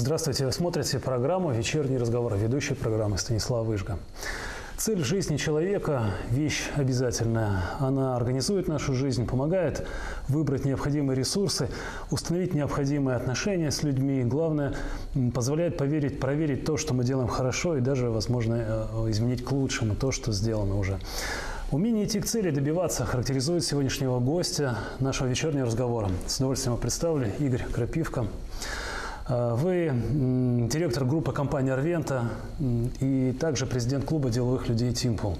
Здравствуйте, вы смотрите программу «Вечерний разговор», ведущий программы Станислав Выжга. Цель жизни человека – вещь обязательная. Она организует нашу жизнь, помогает выбрать необходимые ресурсы, установить необходимые отношения с людьми. Главное, позволяет проверить то, что мы делаем хорошо, и даже, возможно, изменить к лучшему то, что сделано уже. Умение идти к цели, добиваться характеризует сегодняшнего гостя нашего вечернего разговора. С удовольствием представлю Игорь Крапивка. Вы директор группы компании «Арвента» и также президент клуба деловых людей «Тимпул».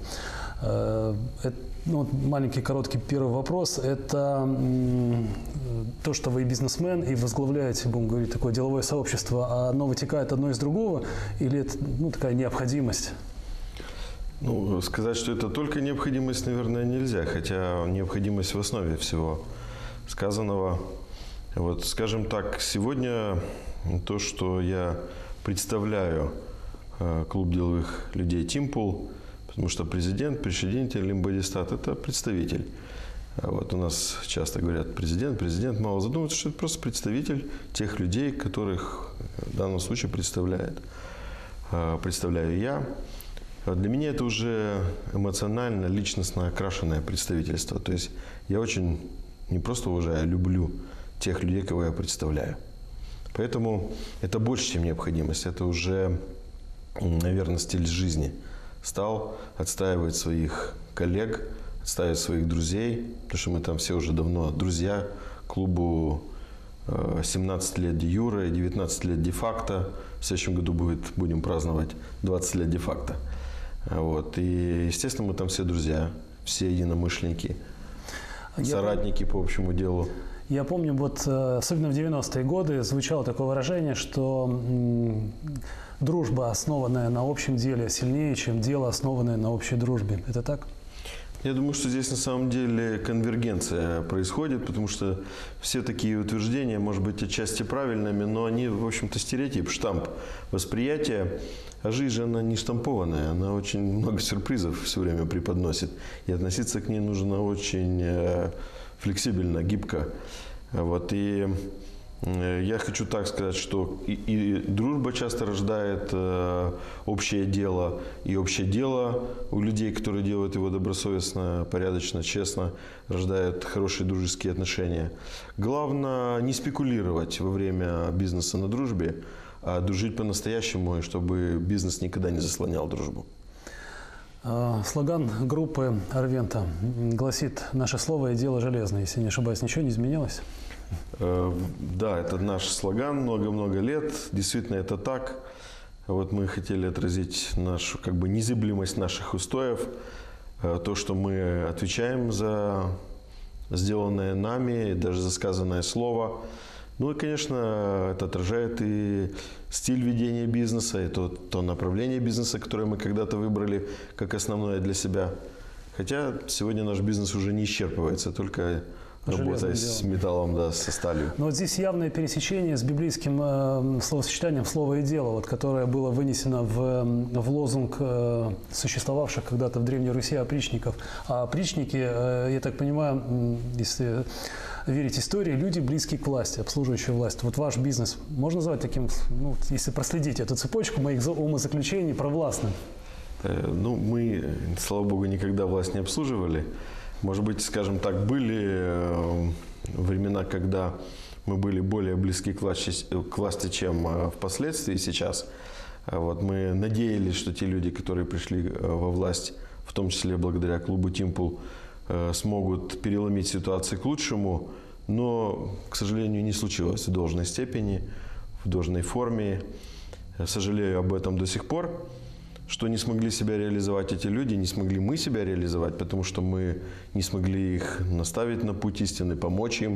Маленький короткий первый вопрос. Это то, что вы бизнесмен и возглавляете, будем говорить, такое деловое сообщество, оно вытекает одно из другого или это такая необходимость? Сказать, что это только необходимость, наверное, нельзя, хотя необходимость в основе всего сказанного. Скажем так, сегодня то, что я представляю клуб деловых людей «Тимпул», потому что президент, предшественник Лимбодистат – это представитель. У нас часто говорят президент, мало задумываются, что это просто представитель тех людей, которых в данном случае представляю я. Для меня это уже эмоционально, личностно окрашенное представительство. То есть я очень не просто уважаю, а люблю тех людей, кого я представляю. Поэтому это больше, чем необходимость. Это уже, наверное, стиль жизни. Стал отстаивать своих коллег, отстаивать своих друзей, потому что мы там все уже давно друзья. Клубу 17 лет де-юре, 19 лет де-факто. В следующем году будем праздновать 20 лет де-факто. И, естественно, мы там все друзья, все единомышленники, соратники по общему делу. Я помню, особенно в 90-е годы звучало такое выражение, что дружба, основанная на общем деле, сильнее, чем дело, основанное на общей дружбе. Это так? Я думаю, что здесь на самом деле конвергенция происходит, потому что все такие утверждения, может быть, отчасти правильными, но они, в общем-то, стереотип, штамп восприятия. А жизнь же, она не штампованная, она очень много сюрпризов все время преподносит. И относиться к ней нужно очень флексибельно, гибко. И я хочу так сказать, что и дружба часто рождает общее дело, и общее дело у людей, которые делают его добросовестно, порядочно, честно, рождает хорошие дружеские отношения. Главное не спекулировать во время бизнеса на дружбе, а дружить по-настоящему, и чтобы бизнес никогда не заслонял дружбу. Слоган группы «Арвента» гласит: «Наше слово и дело железное». Если не ошибаюсь, ничего не изменилось? Да, это наш слоган много-много лет. Действительно, это так. Мы хотели отразить нашу незыблемость наших устоев, то, что мы отвечаем за сделанное нами, даже за сказанное слово. И, конечно, это отражает и стиль ведения бизнеса, и то направление бизнеса, которое мы когда-то выбрали как основное для себя. Хотя сегодня наш бизнес уже не исчерпывается, только работая с металлом, со сталью. Но здесь явное пересечение с библейским словосочетанием «слово и дело», которое было вынесено в лозунг существовавших когда-то в Древней Руси опричников. А опричники, я так понимаю, если верить истории, люди, близкие к власти, обслуживающие власть. Ваш бизнес можно назвать таким, если проследить эту цепочку моих умозаключений, провластным? Мы, слава богу, никогда власть не обслуживали. Может быть, скажем так, были времена, когда мы были более близки к власти, чем впоследствии сейчас. Мы надеялись, что те люди, которые пришли во власть, в том числе благодаря клубу «Тимпул», смогут переломить ситуацию к лучшему, но, к сожалению, не случилось в должной степени, в должной форме. Сожалею об этом до сих пор, что не смогли себя реализовать эти люди, не смогли мы себя реализовать, потому что мы не смогли их наставить на путь истины, помочь им,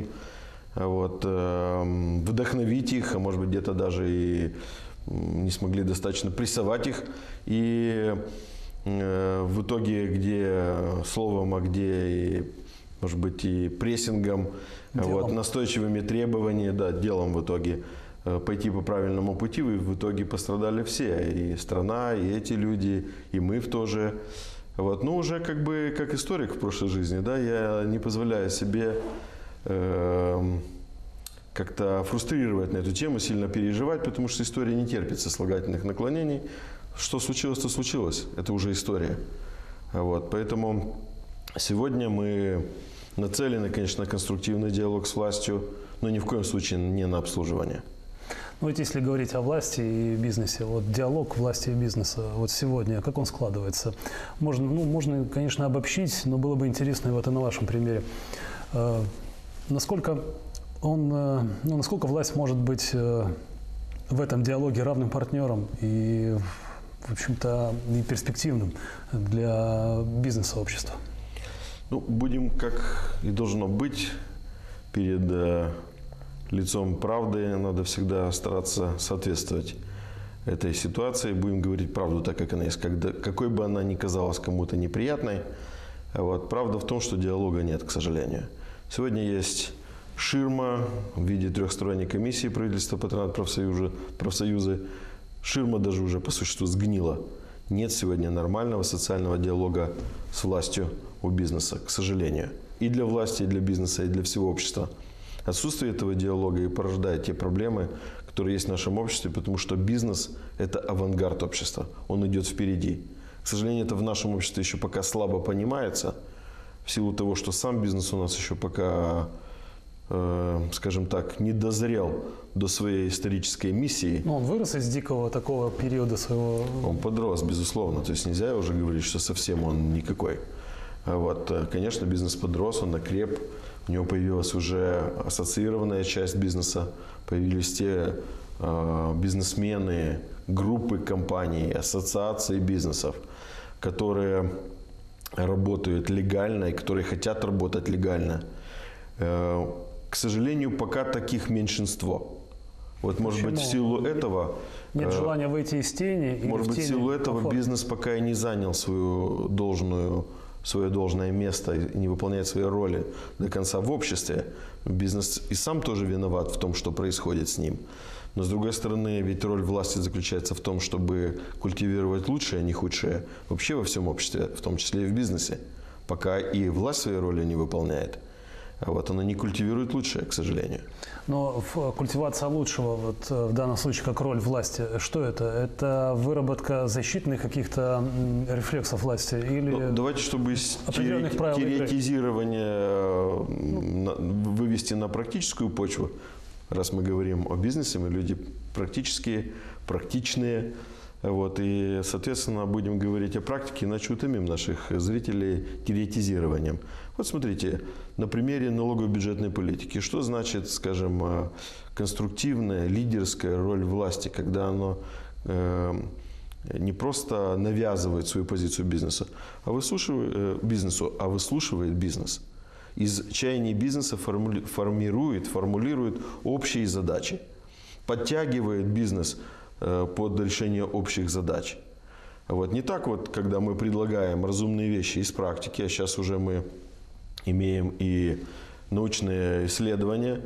вдохновить их, а может быть, где-то даже и не смогли достаточно прессовать их. И в итоге, где словом, а где, может быть, и прессингом, настойчивыми требованиями, делом в итоге пойти по правильному пути, в итоге пострадали все. И страна, и эти люди, и мы тоже. Уже как историк в прошлой жизни, я не позволяю себе как-то фрустрировать на эту тему, сильно переживать, потому что история не терпит сослагательных наклонений. Что случилось, то случилось. Это уже история. Вот. Поэтому сегодня мы нацелены, конечно, на конструктивный диалог с властью, но ни в коем случае не на обслуживание. Ну, вот если говорить о власти и бизнесе, вот диалог власти и бизнеса, вот сегодня, как он складывается? Можно, конечно, обобщить, но было бы интересно вот и на вашем примере. Насколько власть может быть в этом диалоге равным партнером и, в общем-то, и перспективным для бизнес-сообщества? Ну, будем, как и должно быть, перед лицом правды надо всегда стараться соответствовать этой ситуации. Будем говорить правду так, как она есть. Какой бы она ни казалась кому-то неприятной, вот, правда в том, что диалога нет, к сожалению. Сегодня есть ширма в виде трехсторонней комиссии правительства, патронат, профсоюзы. Ширма даже уже по существу сгнила. Нет сегодня нормального социального диалога с властью у бизнеса, к сожалению. И для власти, и для бизнеса, и для всего общества. Отсутствие этого диалога и порождает те проблемы, которые есть в нашем обществе, потому что бизнес – это авангард общества, он идет впереди. К сожалению, это в нашем обществе еще пока слабо понимается, в силу того, что сам бизнес у нас еще пока, скажем так, не дозрел до своей исторической миссии. Ну, он вырос из дикого такого периода своего… Он подрос, безусловно, то есть нельзя уже говорить, что совсем он никакой. Вот, конечно, бизнес подрос, он окреп. У него появилась уже ассоциированная часть бизнеса, появились те бизнесмены, группы компаний, ассоциации бизнесов, которые работают легально и которые хотят работать легально. К сожалению, пока таких меньшинство. Вот, может быть, в силу этого… Нет желания выйти из тени? Может быть, в силу этого бизнес пока и не занял свое должное место и не выполняет свои роли до конца в обществе. Бизнес и сам тоже виноват в том, что происходит с ним. Но, с другой стороны, ведь роль власти заключается в том, чтобы культивировать лучшее, а не худшее вообще во всем обществе, в том числе и в бизнесе. Пока и власть своей роли не выполняет. Вот, она не культивирует лучшее, к сожалению. Но культивация лучшего, вот в данном случае, как роль власти, что это? Это выработка защитных каких-то рефлексов власти? Или давайте, чтобы теоретизирование вывести на практическую почву, раз мы говорим о бизнесе, мы люди практические, практичные. Вот, и, соответственно, будем говорить о практике, иначе утомим наших зрителей теоретизированием. Вот смотрите, на примере налогово-бюджетной политики. Что значит, скажем, конструктивная, лидерская роль власти, когда оно не просто навязывает свою позицию бизнесу, а выслушивает бизнес. Из чаяний бизнеса формулирует общие задачи, подтягивает бизнес под решение общих задач. Вот. Не так вот, когда мы предлагаем разумные вещи из практики, а сейчас уже мы имеем и научные исследования,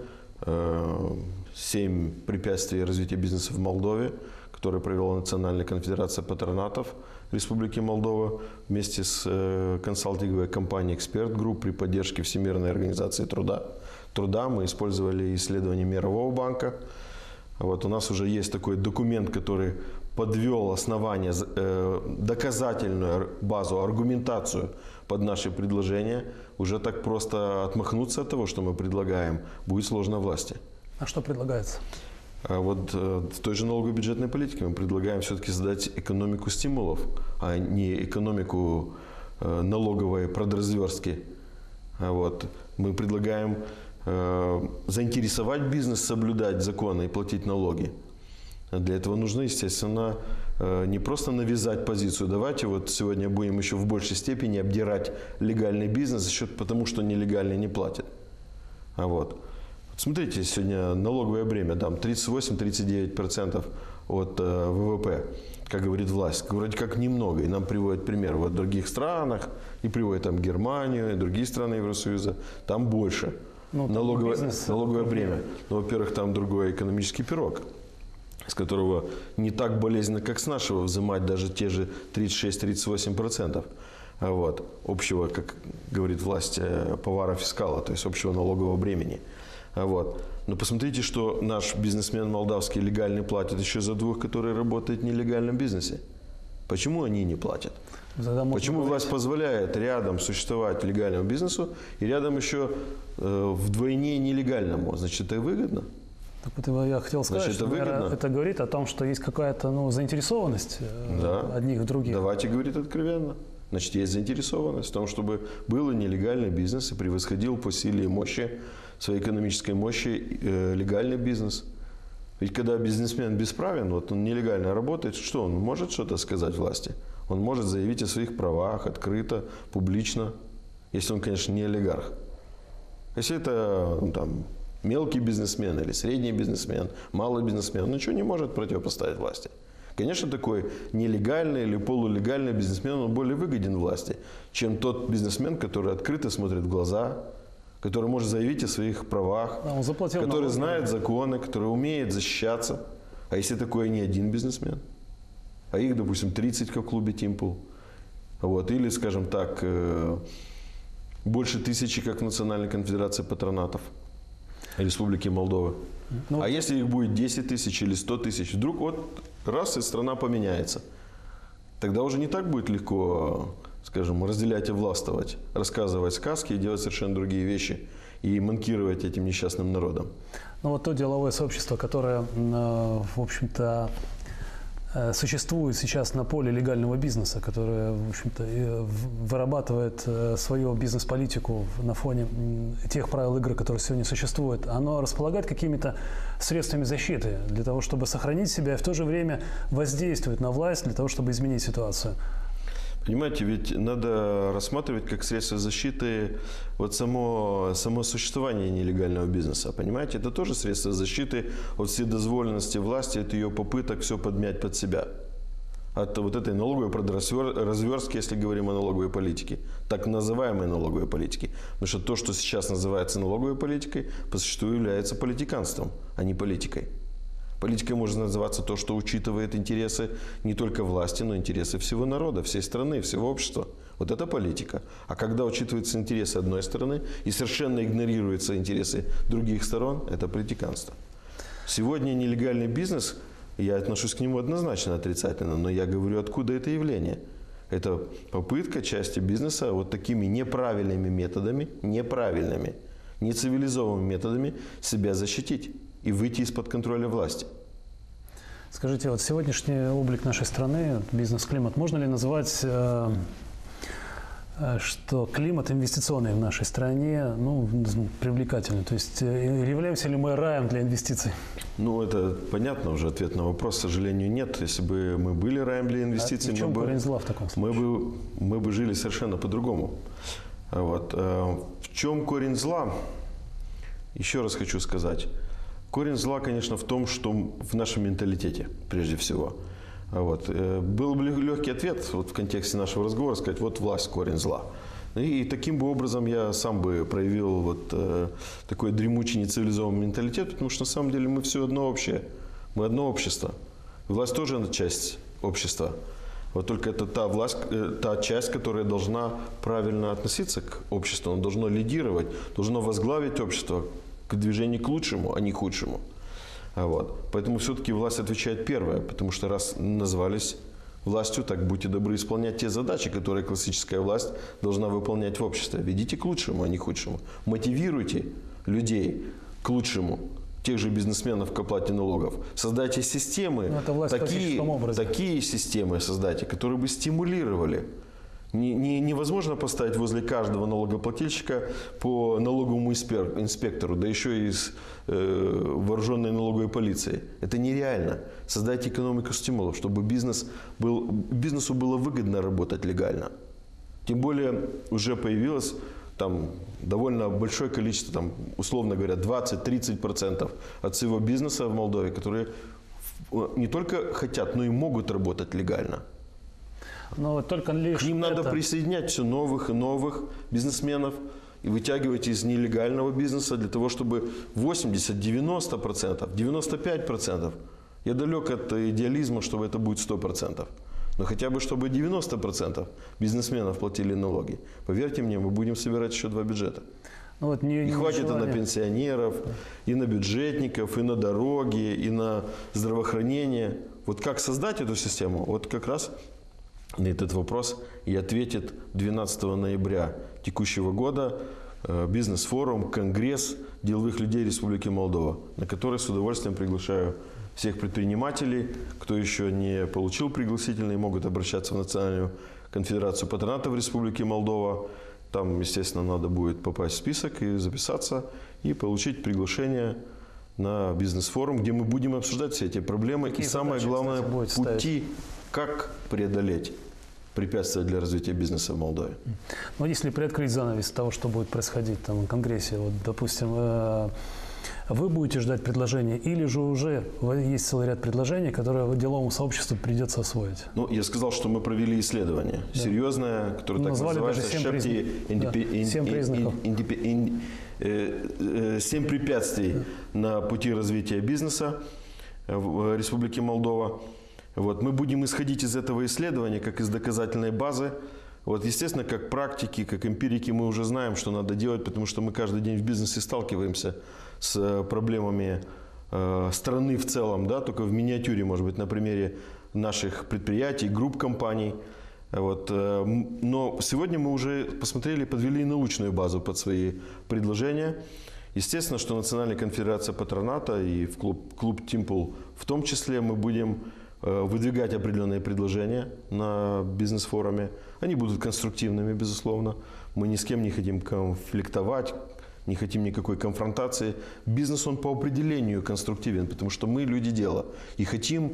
7 препятствий развития бизнеса в Молдове, которые провела Национальная конфедерация патронатов Республики Молдова вместе с консалтинговой компанией «Эксперт Групп» при поддержке Всемирной организации труда. Мы использовали исследования Мирового банка. Вот у нас уже есть такой документ, который подвел основание, доказательную базу, аргументацию под наши предложения. Уже так просто отмахнуться от того, что мы предлагаем, будет сложно власти. А что предлагается? Вот в той же налогово-бюджетной политике мы предлагаем все-таки создать экономику стимулов, а не экономику налоговой продразверстки. Вот. Мы предлагаем заинтересовать бизнес соблюдать законы и платить налоги. Для этого нужно, естественно, не просто навязать позицию. Давайте вот сегодня будем еще в большей степени обдирать легальный бизнес за счет потому, что нелегальный не платит. Вот. Смотрите, сегодня налоговое бремя, там 38-39% от ВВП, как говорит власть. Вроде как немного. И нам приводят пример в других странах, и приводят там Германию, и другие страны Евросоюза. Там больше. Налоговое бремя. Но, во-первых, там другой экономический пирог, с которого не так болезненно, как с нашего, взимать даже те же 36-38%. Вот, общего, как говорит власть, повара-фискала, то есть общего налогового бремени. Вот. Но посмотрите, что наш бизнесмен молдавский легальный платит еще за двух, которые работают в нелегальном бизнесе. Почему они не платят? Почему власть позволяет рядом существовать легальному бизнесу и рядом еще вдвойне нелегальному? Значит, это выгодно? Так вот, я хотел сказать, Значит, что наверное, это говорит о том, что есть какая-то заинтересованность одних в других. Давайте говорить откровенно. Значит, есть заинтересованность в том, чтобы был нелегальный бизнес и превосходил по силе и мощи, своей экономической мощи легальный бизнес. Ведь когда бизнесмен бесправен, вот он нелегально работает, что он может что-то сказать власти? Он может заявить о своих правах открыто, публично, если он, конечно, не олигарх. Если это мелкий бизнесмен или средний бизнесмен, малый бизнесмен, он ничего не может противопоставить власти. Конечно, такой нелегальный или полулегальный бизнесмен, он более выгоден власти, чем тот бизнесмен, который открыто смотрит в глаза, который может заявить о своих правах, который знает законы, который умеет защищаться. А если такой не один бизнесмен? А их, допустим, 30, как в клубе «Тимпул». Вот. Или, скажем так, больше 1000, как в Национальной конфедерации патронатов Республики Молдова. А если их будет 10 тысяч или 100 тысяч, вдруг вот раз и страна поменяется. Тогда уже не так будет легко, скажем, разделять и властвовать, рассказывать сказки и делать совершенно другие вещи и манкировать этим несчастным народом. Ну вот то деловое сообщество, которое, в общем-то, существует сейчас на поле легального бизнеса, которое, в общем-то, вырабатывает свою бизнес-политику на фоне тех правил игры, которые сегодня существуют, оно располагает какими-то средствами защиты для того, чтобы сохранить себя и в то же время воздействовать на власть для того, чтобы изменить ситуацию. Понимаете, ведь надо рассматривать как средство защиты вот само существование нелегального бизнеса. Понимаете, это тоже средство защиты от вседозволенности власти, от ее попыток все подмять под себя. От вот этой налоговой разверстки, если говорим о налоговой политике, так называемой налоговой политике. Потому что то, что сейчас называется налоговой политикой, по существу является политиканством, а не политикой. Политикой может называться то, что учитывает интересы не только власти, но и интересы всего народа, всей страны, всего общества. Вот это политика. А когда учитываются интересы одной стороны и совершенно игнорируются интересы других сторон, это политиканство. Сегодня нелегальный бизнес, я отношусь к нему однозначно отрицательно, но я говорю, откуда это явление. Это попытка части бизнеса вот такими неправильными методами, нецивилизованными методами себя защитить и выйти из-под контроля власти. Скажите, вот сегодняшний облик нашей страны, бизнес-климат, можно ли называть, что климат инвестиционный в нашей стране привлекательный? То есть являемся ли мы раем для инвестиций? Ну, это понятно уже, ответ на вопрос, к сожалению, нет. Если бы мы были раем для инвестиций, в чем корень зла в таком случае? Мы бы жили совершенно по-другому. Вот. В чем корень зла? Еще раз хочу сказать. Корень зла, конечно, в том, что в нашем менталитете, прежде всего. Вот. Был бы легкий ответ вот, в контексте нашего разговора, сказать, вот власть, корень зла. И таким бы образом я сам бы проявил вот такой дремучий, нецивилизованный менталитет, потому что на самом деле мы все одно общее. Мы одно общество. Власть тоже часть общества. Вот только это та часть, которая должна правильно относиться к обществу. Она должна лидировать, должна возглавить общество к движению к лучшему, а не к худшему. Вот. Поэтому все-таки власть отвечает первая, потому что раз назвались властью, так будьте добры исполнять те задачи, которые классическая власть должна выполнять в обществе. Ведите к лучшему, а не к худшему. Мотивируйте людей к лучшему, тех же бизнесменов к оплате налогов. Создайте системы, такие системы создайте, которые бы стимулировали. Невозможно поставить возле каждого налогоплательщика по налоговому инспектору, да еще и с вооруженной налоговой полицией. Это нереально. Создайте экономику стимулов, чтобы бизнесу было выгодно работать легально. Тем более уже появилось довольно большое количество, условно говоря, 20-30% от всего бизнеса в Молдове, которые не только хотят, но и могут работать легально. Но только лишь к ним надо присоединять все новых и новых бизнесменов и вытягивать из нелегального бизнеса для того, чтобы 80-90%, 95%, я далек от идеализма, чтобы это будет 100%, но хотя бы чтобы 90% бизнесменов платили налоги. Поверьте мне, мы будем собирать еще 2 бюджета. Вот и хватит и на пенсионеров, и на бюджетников, и на дороги, и на здравоохранение. Вот как создать эту систему? Вот как раз на этот вопрос и ответит 12 ноября текущего года бизнес-форум, конгресс деловых людей Республики Молдова, на который с удовольствием приглашаю всех предпринимателей. Кто еще не получил пригласительные, могут обращаться в Национальную конфедерацию патронатов Республики Молдова. Там, естественно, надо будет попасть в список и записаться, и получить приглашение на бизнес-форум, где мы будем обсуждать все эти проблемы. Какие и самое главное, пути, как преодолеть препятствия для развития бизнеса в Молдове. Но если приоткрыть занавес того, что будет происходить там, в Конгрессе, вот, допустим, вы будете ждать предложения, или же уже есть целый ряд предложений, которые деловому сообществу придется освоить? Ну, я сказал, что мы провели исследование серьезное, которое так называется «7 препятствий на пути развития бизнеса в Республике Молдова». Вот, мы будем исходить из этого исследования, как из доказательной базы. Вот, естественно, как практики, как эмпирики мы уже знаем, что надо делать, потому что мы каждый день в бизнесе сталкиваемся с проблемами страны в целом, да, только в миниатюре, может быть, на примере наших предприятий, групп компаний. Вот, но сегодня мы уже посмотрели, подвели научную базу под свои предложения. Естественно, что Национальная конфедерация патроната и в клуб Тимпул в том числе мы будем выдвигать определенные предложения на бизнес-форуме. Они будут конструктивными, безусловно. Мы ни с кем не хотим конфликтовать, не хотим никакой конфронтации. Бизнес, он по определению конструктивен, потому что мы люди дела. И хотим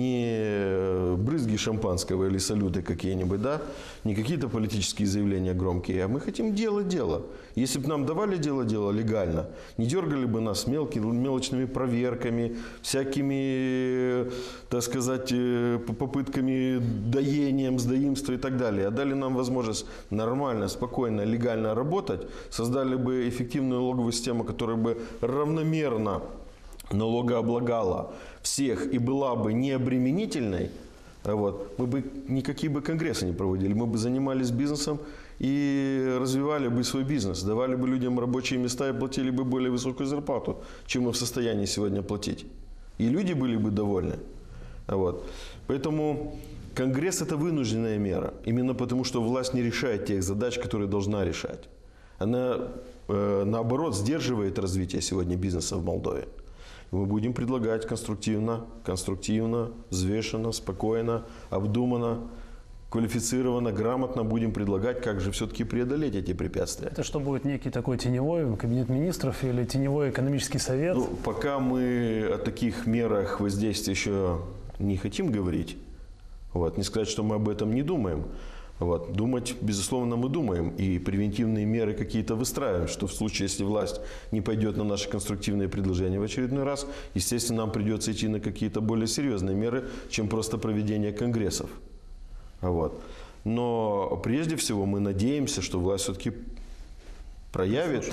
не брызги шампанского или салюты какие-нибудь, да, не какие-то политические заявления громкие, а мы хотим делать дело. Если бы нам давали дело легально, не дергали бы нас мелочными проверками, всякими, так сказать, попытками доением, сдаимства и так далее, а дали нам возможность нормально, спокойно, легально работать, создали бы эффективную налоговую систему, которая бы равномерно налогооблагала всех и была бы необременительной, вот, мы бы никакие бы конгрессы не проводили, мы бы занимались бизнесом и развивали бы свой бизнес, давали бы людям рабочие места и платили бы более высокую зарплату, чем мы в состоянии сегодня платить. И люди были бы довольны. Вот. Поэтому конгресс – это вынужденная мера, именно потому что власть не решает тех задач, которые должна решать. Она, наоборот, сдерживает развитие сегодня бизнеса в Молдове. Мы будем предлагать конструктивно, взвешенно, спокойно, обдуманно, квалифицированно, грамотно будем предлагать, как же все-таки преодолеть эти препятствия. Это что будет некий такой теневой кабинет министров или теневой экономический совет? Ну, пока мы о таких мерах воздействия еще не хотим говорить, вот, не сказать, что мы об этом не думаем. Вот. Думать, безусловно, мы думаем и превентивные меры какие-то выстраиваем, что в случае, если власть не пойдет на наши конструктивные предложения в очередной раз, естественно, нам придется идти на какие-то более серьезные меры, чем просто проведение конгрессов. Вот. Но прежде всего мы надеемся, что власть все-таки проявит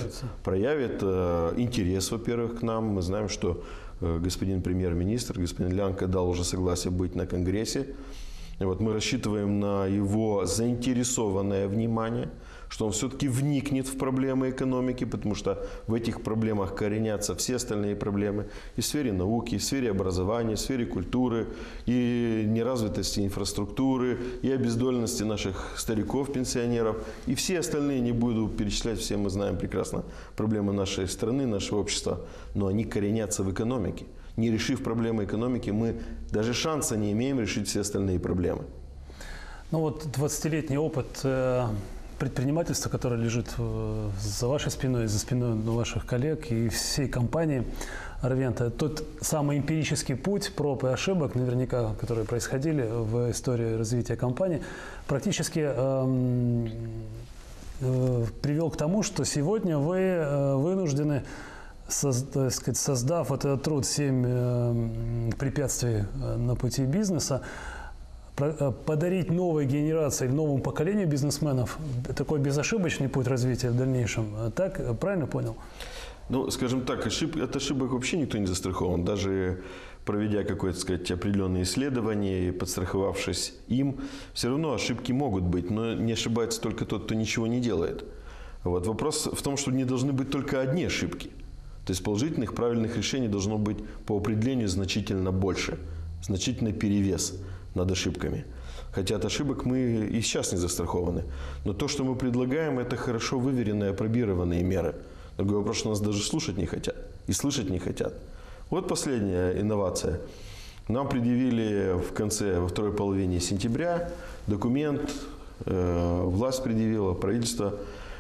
интерес, во-первых, к нам. Мы знаем, что господин премьер-министр, господин Лянка дал уже согласие быть на конгрессе. Вот мы рассчитываем на его заинтересованное внимание, что он все-таки вникнет в проблемы экономики, потому что в этих проблемах коренятся все остальные проблемы и в сфере науки, и в сфере образования, и в сфере культуры, и неразвитости инфраструктуры, и обездоленности наших стариков, пенсионеров, и все остальные, не буду перечислять, все мы знаем прекрасно проблемы нашей страны, нашего общества, но они коренятся в экономике. Не решив проблемы экономики, мы даже шанса не имеем решить все остальные проблемы. Ну вот 20-летний опыт предпринимательства, которое лежит за вашей спиной, за спиной ваших коллег и всей компании Арвента, тот самый эмпирический путь проб и ошибок, наверняка, которые происходили в истории развития компании, практически привел к тому, что сегодня вы вынуждены, создав этот труд 7 препятствий на пути бизнеса, подарить новой генерации, новому поколению бизнесменов такой безошибочный путь развития в дальнейшем. Так, правильно понял? Ну, скажем так, от ошибок вообще никто не застрахован. Даже проведя какое-то, сказать, определенное исследование и подстраховавшись им, все равно ошибки могут быть, но не ошибается только тот, кто ничего не делает. Вот. Вопрос в том, что не должны быть только одни ошибки. То есть положительных, правильных решений должно быть по определению значительно больше. Значительный перевес над ошибками. Хотя от ошибок мы и сейчас не застрахованы. Но то, что мы предлагаем, это хорошо выверенные, опробированные меры. Другой вопрос, что нас даже слушать не хотят и слышать не хотят. Вот последняя инновация. Нам предъявили во второй половине сентября документ, власть предъявила, правительство,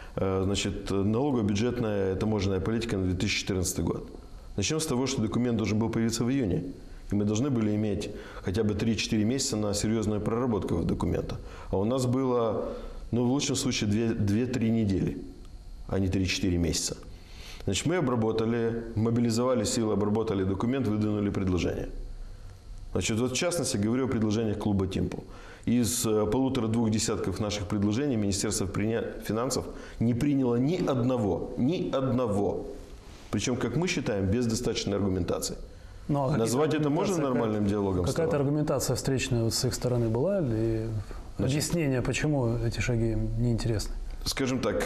налогово-бюджетная таможенная политика на 2014 год. Начнем с того, что документ должен был появиться в июне. И мы должны были иметь хотя бы 3-4 месяца на серьезную проработку документа. А у нас было, в лучшем случае, 2-3 недели, а не 3-4 месяца. Значит, мы обработали, мобилизовали силы, обработали документ, выдвинули предложение. Значит, вот в частности, говорю о предложениях клуба «Тимпл». Из 1,5-2 десятков наших предложений Министерство финансов не приняло ни одного. Причем, как мы считаем, без достаточной аргументации. Назвать это можно нормальным диалогом? Какая-то аргументация встречная с их стороны была? Или объяснение, почему эти шаги неинтересны? Скажем так,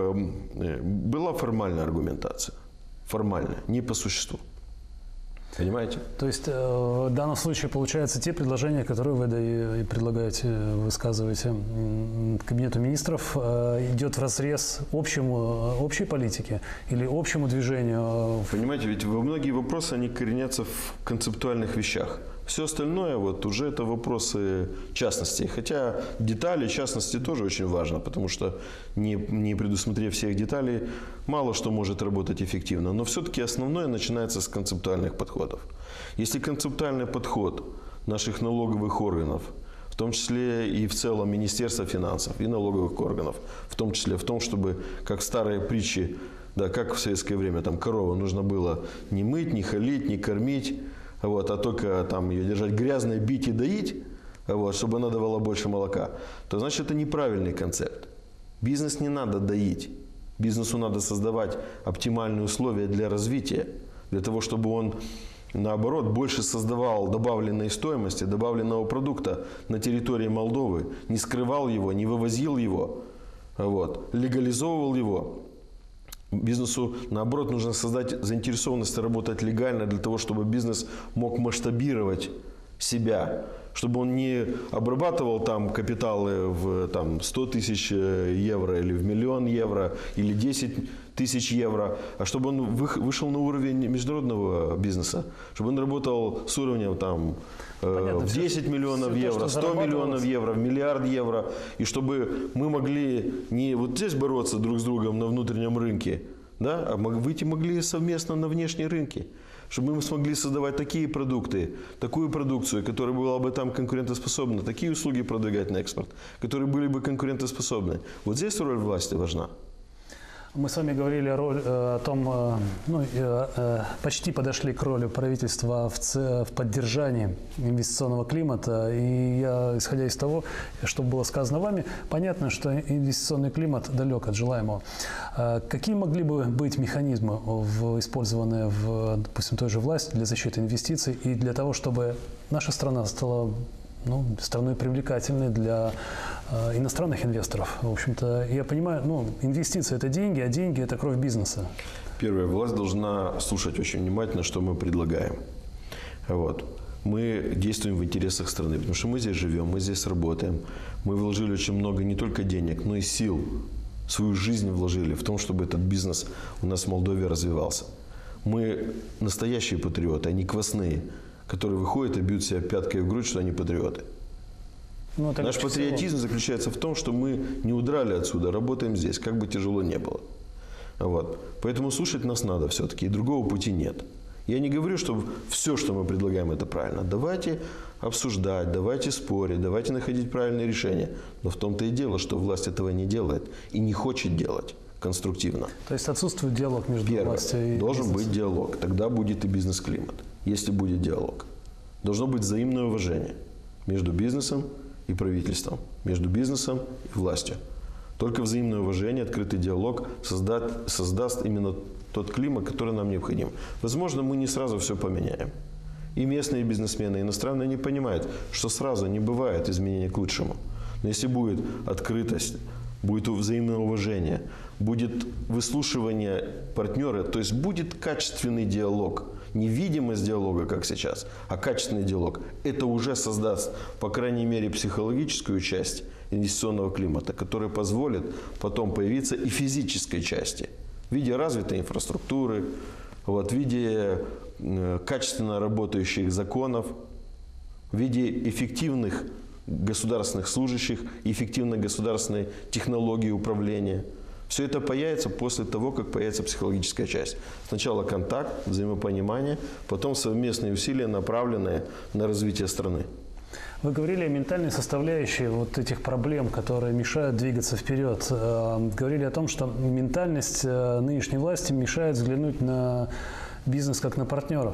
была формальная аргументация. Формальная, не по существу. Понимаете? То есть в данном случае, получается, те предложения, которые вы предлагаете, высказываете Кабинету министров, идет вразрез общей политике или общему движению? Понимаете, ведь многие вопросы, они коренятся в концептуальных вещах. Все остальное уже это вопросы частностей. Хотя детали, частности тоже очень важно, потому что не предусмотрев всех деталей, мало что может работать эффективно. Но все-таки основное начинается с концептуальных подходов. Если концептуальный подход наших налоговых органов, в том числе и в целом Министерства финансов и налоговых органов, в том числе в том, чтобы, как в старой притче, да, как в советское время, там корову нужно было не мыть, не холить, не кормить, а только там ее держать грязной, бить и доить, чтобы она давала больше молока, то значит это неправильный концепт. Бизнес не надо доить. Бизнесу надо создавать оптимальные условия для развития, для того, чтобы он, наоборот, больше создавал добавленной стоимости, добавленного продукта на территории Молдовы, не скрывал его, не вывозил его, легализовывал его. Бизнесу, наоборот, нужно создать заинтересованность работать легально для того, чтобы бизнес мог масштабировать себя, чтобы он не обрабатывал там капиталы в 100 тысяч евро или в 1 000 000 евро или 10 тысяч евро, а чтобы он вышел на уровень международного бизнеса, чтобы он работал с уровнем в 10 миллионов евро, 100 миллионов евро, в 1 миллиард евро, и чтобы мы могли не вот здесь бороться друг с другом на внутреннем рынке, да, а выйти могли совместно на внешние рынки, чтобы мы смогли создавать такие продукты, такую продукцию, которая была бы там конкурентоспособна, такие услуги продвигать на экспорт, которые были бы конкурентоспособны. Вот здесь роль власти важна. Мы с вами говорили о том, почти подошли к роли правительства в поддержании инвестиционного климата. И я, исходя из того, что было сказано вами, понятно, что инвестиционный климат далек от желаемого. Какие могли бы быть механизмы, использованные, допустим, той же властью для защиты инвестиций и для того, чтобы наша страна стала страной привлекательной для иностранных инвесторов? В общем-то, я понимаю, инвестиции – это деньги, а деньги – это кровь бизнеса. Первое, власть должна слушать очень внимательно, что мы предлагаем. Мы действуем в интересах страны, потому что мы здесь живем, мы здесь работаем. Мы вложили очень много не только денег, но и сил, свою жизнь вложили в том, чтобы этот бизнес у нас в Молдове развивался. Мы настоящие патриоты, а не квасные, которые выходят и бьют себя пяткой в грудь, что они патриоты. Наш патриотизм заключается в том, что мы не удрали отсюда, работаем здесь, как бы тяжело не было. Поэтому слушать нас надо все-таки, и другого пути нет. Я не говорю, что все, что мы предлагаем, это правильно. Давайте обсуждать, давайте спорить, давайте находить правильные решения. Но в том-то и дело, что власть этого не делает и не хочет делать конструктивно. То есть отсутствует диалог между властью и бизнесом? Должен быть диалог, тогда будет и бизнес-климат. Если будет диалог. Должно быть взаимное уважение между бизнесом и правительством, между бизнесом и властью. Только взаимное уважение, открытый диалог создаст именно тот климат, который нам необходим. Возможно, мы не сразу все поменяем. И местные бизнесмены, и иностранные не понимают, что сразу не бывает изменения к лучшему. Но если будет открытость, будет взаимное уважение, будет выслушивание партнера, то есть будет качественный диалог. Не видимость диалога, как сейчас, а качественный диалог. Это уже создаст, по крайней мере, психологическую часть инвестиционного климата, которая позволит потом появиться и физической части в виде развитой инфраструктуры, в виде качественно работающих законов, в виде эффективных государственных служащих, эффективной государственной технологии управления. Все это появится после того, как появится психологическая часть. Сначала контакт, взаимопонимание, потом совместные усилия, направленные на развитие страны. Вы говорили о ментальной составляющей вот этих проблем, которые мешают двигаться вперед. Говорили о том, что ментальность нынешней власти мешает взглянуть на бизнес как на партнеров.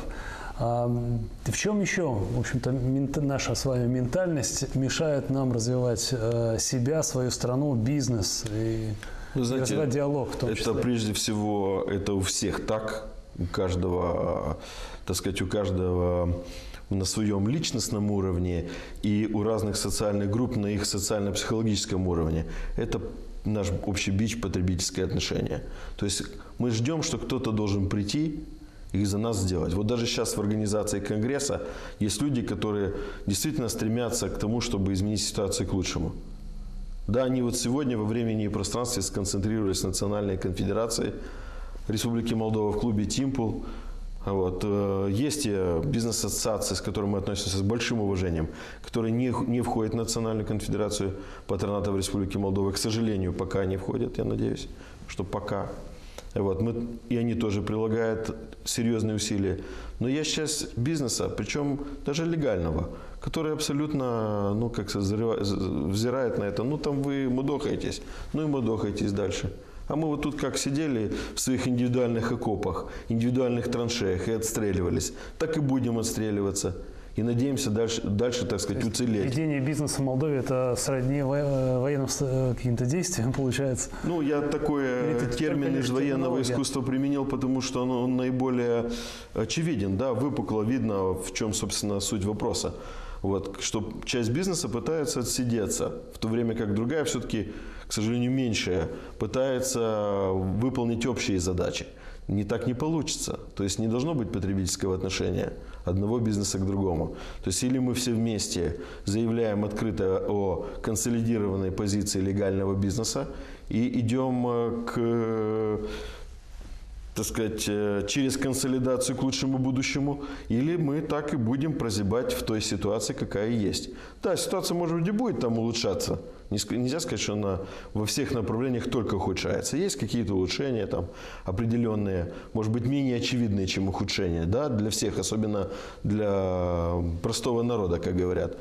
В чем еще, в общем-то, наша с вами ментальность мешает нам развивать себя, свою страну, бизнес и развивать диалог в том числе? Это прежде всего, это у всех так, у каждого, так сказать, у каждого на своем личностном уровне и у разных социальных групп на их социально-психологическом уровне. Это наш общий бич потребительское отношение. То есть мы ждем, что кто-то должен прийти и за нас сделать. Вот даже сейчас в организации Конгресса есть люди, которые действительно стремятся к тому, чтобы изменить ситуацию к лучшему. Да, они вот сегодня во времени и пространстве сконцентрировались в Национальной конфедерации Республики Молдова в клубе «Тимпул». Есть бизнес-ассоциации, с которыми мы относимся с большим уважением, которые не входят в Национальную конфедерацию патронатов Республики Молдова. К сожалению, пока не входят, я надеюсь, что пока. И они тоже прилагают серьезные усилия. Но есть часть бизнеса, причем даже легального, который абсолютно, взирает на это. Там вы мудохаетесь, и мудохаетесь дальше. А мы вот тут как сидели в своих индивидуальных окопах, индивидуальных траншеях и отстреливались, так и будем отстреливаться. И надеемся дальше, так сказать, уцелеть. Ведение бизнеса в Молдове – это сродни военным каким-то действиям, получается? Я такой термин из военного искусства применил, потому что он наиболее очевиден, да, выпукло видно, в чем, собственно, суть вопроса. Что часть бизнеса пытается отсидеться, в то время как другая все-таки, к сожалению, меньшая, пытается выполнить общие задачи. Так не получится. То есть не должно быть потребительского отношения одного бизнеса к другому. То есть или мы все вместе заявляем открыто о консолидированной позиции легального бизнеса и идем через консолидацию к лучшему будущему, или мы так и будем прозябать в той ситуации, какая есть. Да, ситуация, может быть, и будет там улучшаться. Нельзя сказать, что она во всех направлениях только ухудшается. Есть какие-то улучшения там, определенные, может быть, менее очевидные, чем ухудшения, да, для всех, особенно для простого народа, как говорят.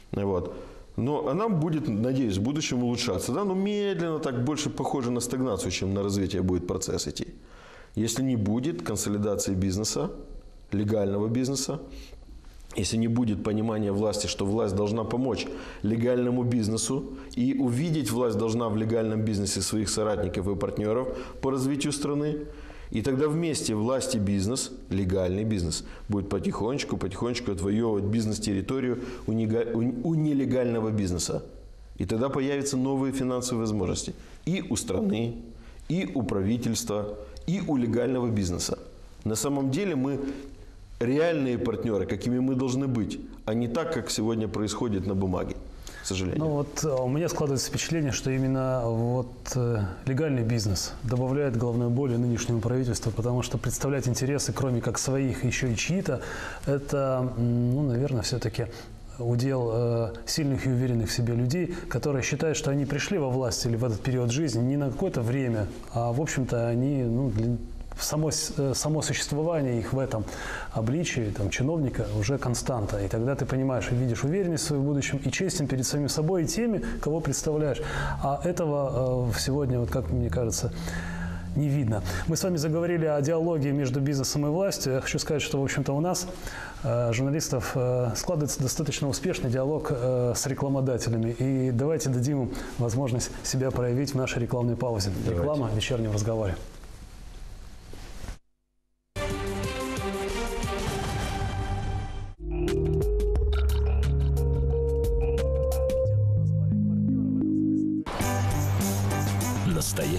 Но она будет, надеюсь, в будущем улучшаться. Да? Но медленно, так больше похоже на стагнацию, чем на развитие будет процесс идти. Если не будет консолидации бизнеса, легального бизнеса, если не будет понимания власти, что власть должна помочь легальному бизнесу, и увидеть власть должна в легальном бизнесе своих соратников и партнеров по развитию страны, и тогда вместе власть и бизнес, легальный бизнес, будет потихонечку отвоевывать бизнес-территорию у нелегального бизнеса. И тогда появятся новые финансовые возможности и у страны, и у правительства, и у легального бизнеса. На самом деле мы реальные партнеры, какими мы должны быть, а не так, как сегодня происходит на бумаге, к сожалению. У меня складывается впечатление, что именно легальный бизнес добавляет головной боли нынешнему правительству, потому что представлять интересы, кроме как своих, еще и чьи-то, это, наверное, все-таки удел сильных и уверенных в себе людей, которые считают, что они пришли во власть или в этот период жизни не на какое-то время, а, в общем-то, они, само существование их в этом обличии чиновника уже константа. И тогда ты понимаешь и видишь уверенность в своем будущем и честен перед самим собой и теми, кого представляешь. А этого сегодня, как мне кажется, не видно. Мы с вами заговорили о диалоге между бизнесом и властью. Я хочу сказать, что, в общем-то, у нас, журналистов, складывается достаточно успешный диалог с рекламодателями. И давайте дадим им возможность себя проявить в нашей рекламной паузе. Давайте. Реклама в вечернем разговоре.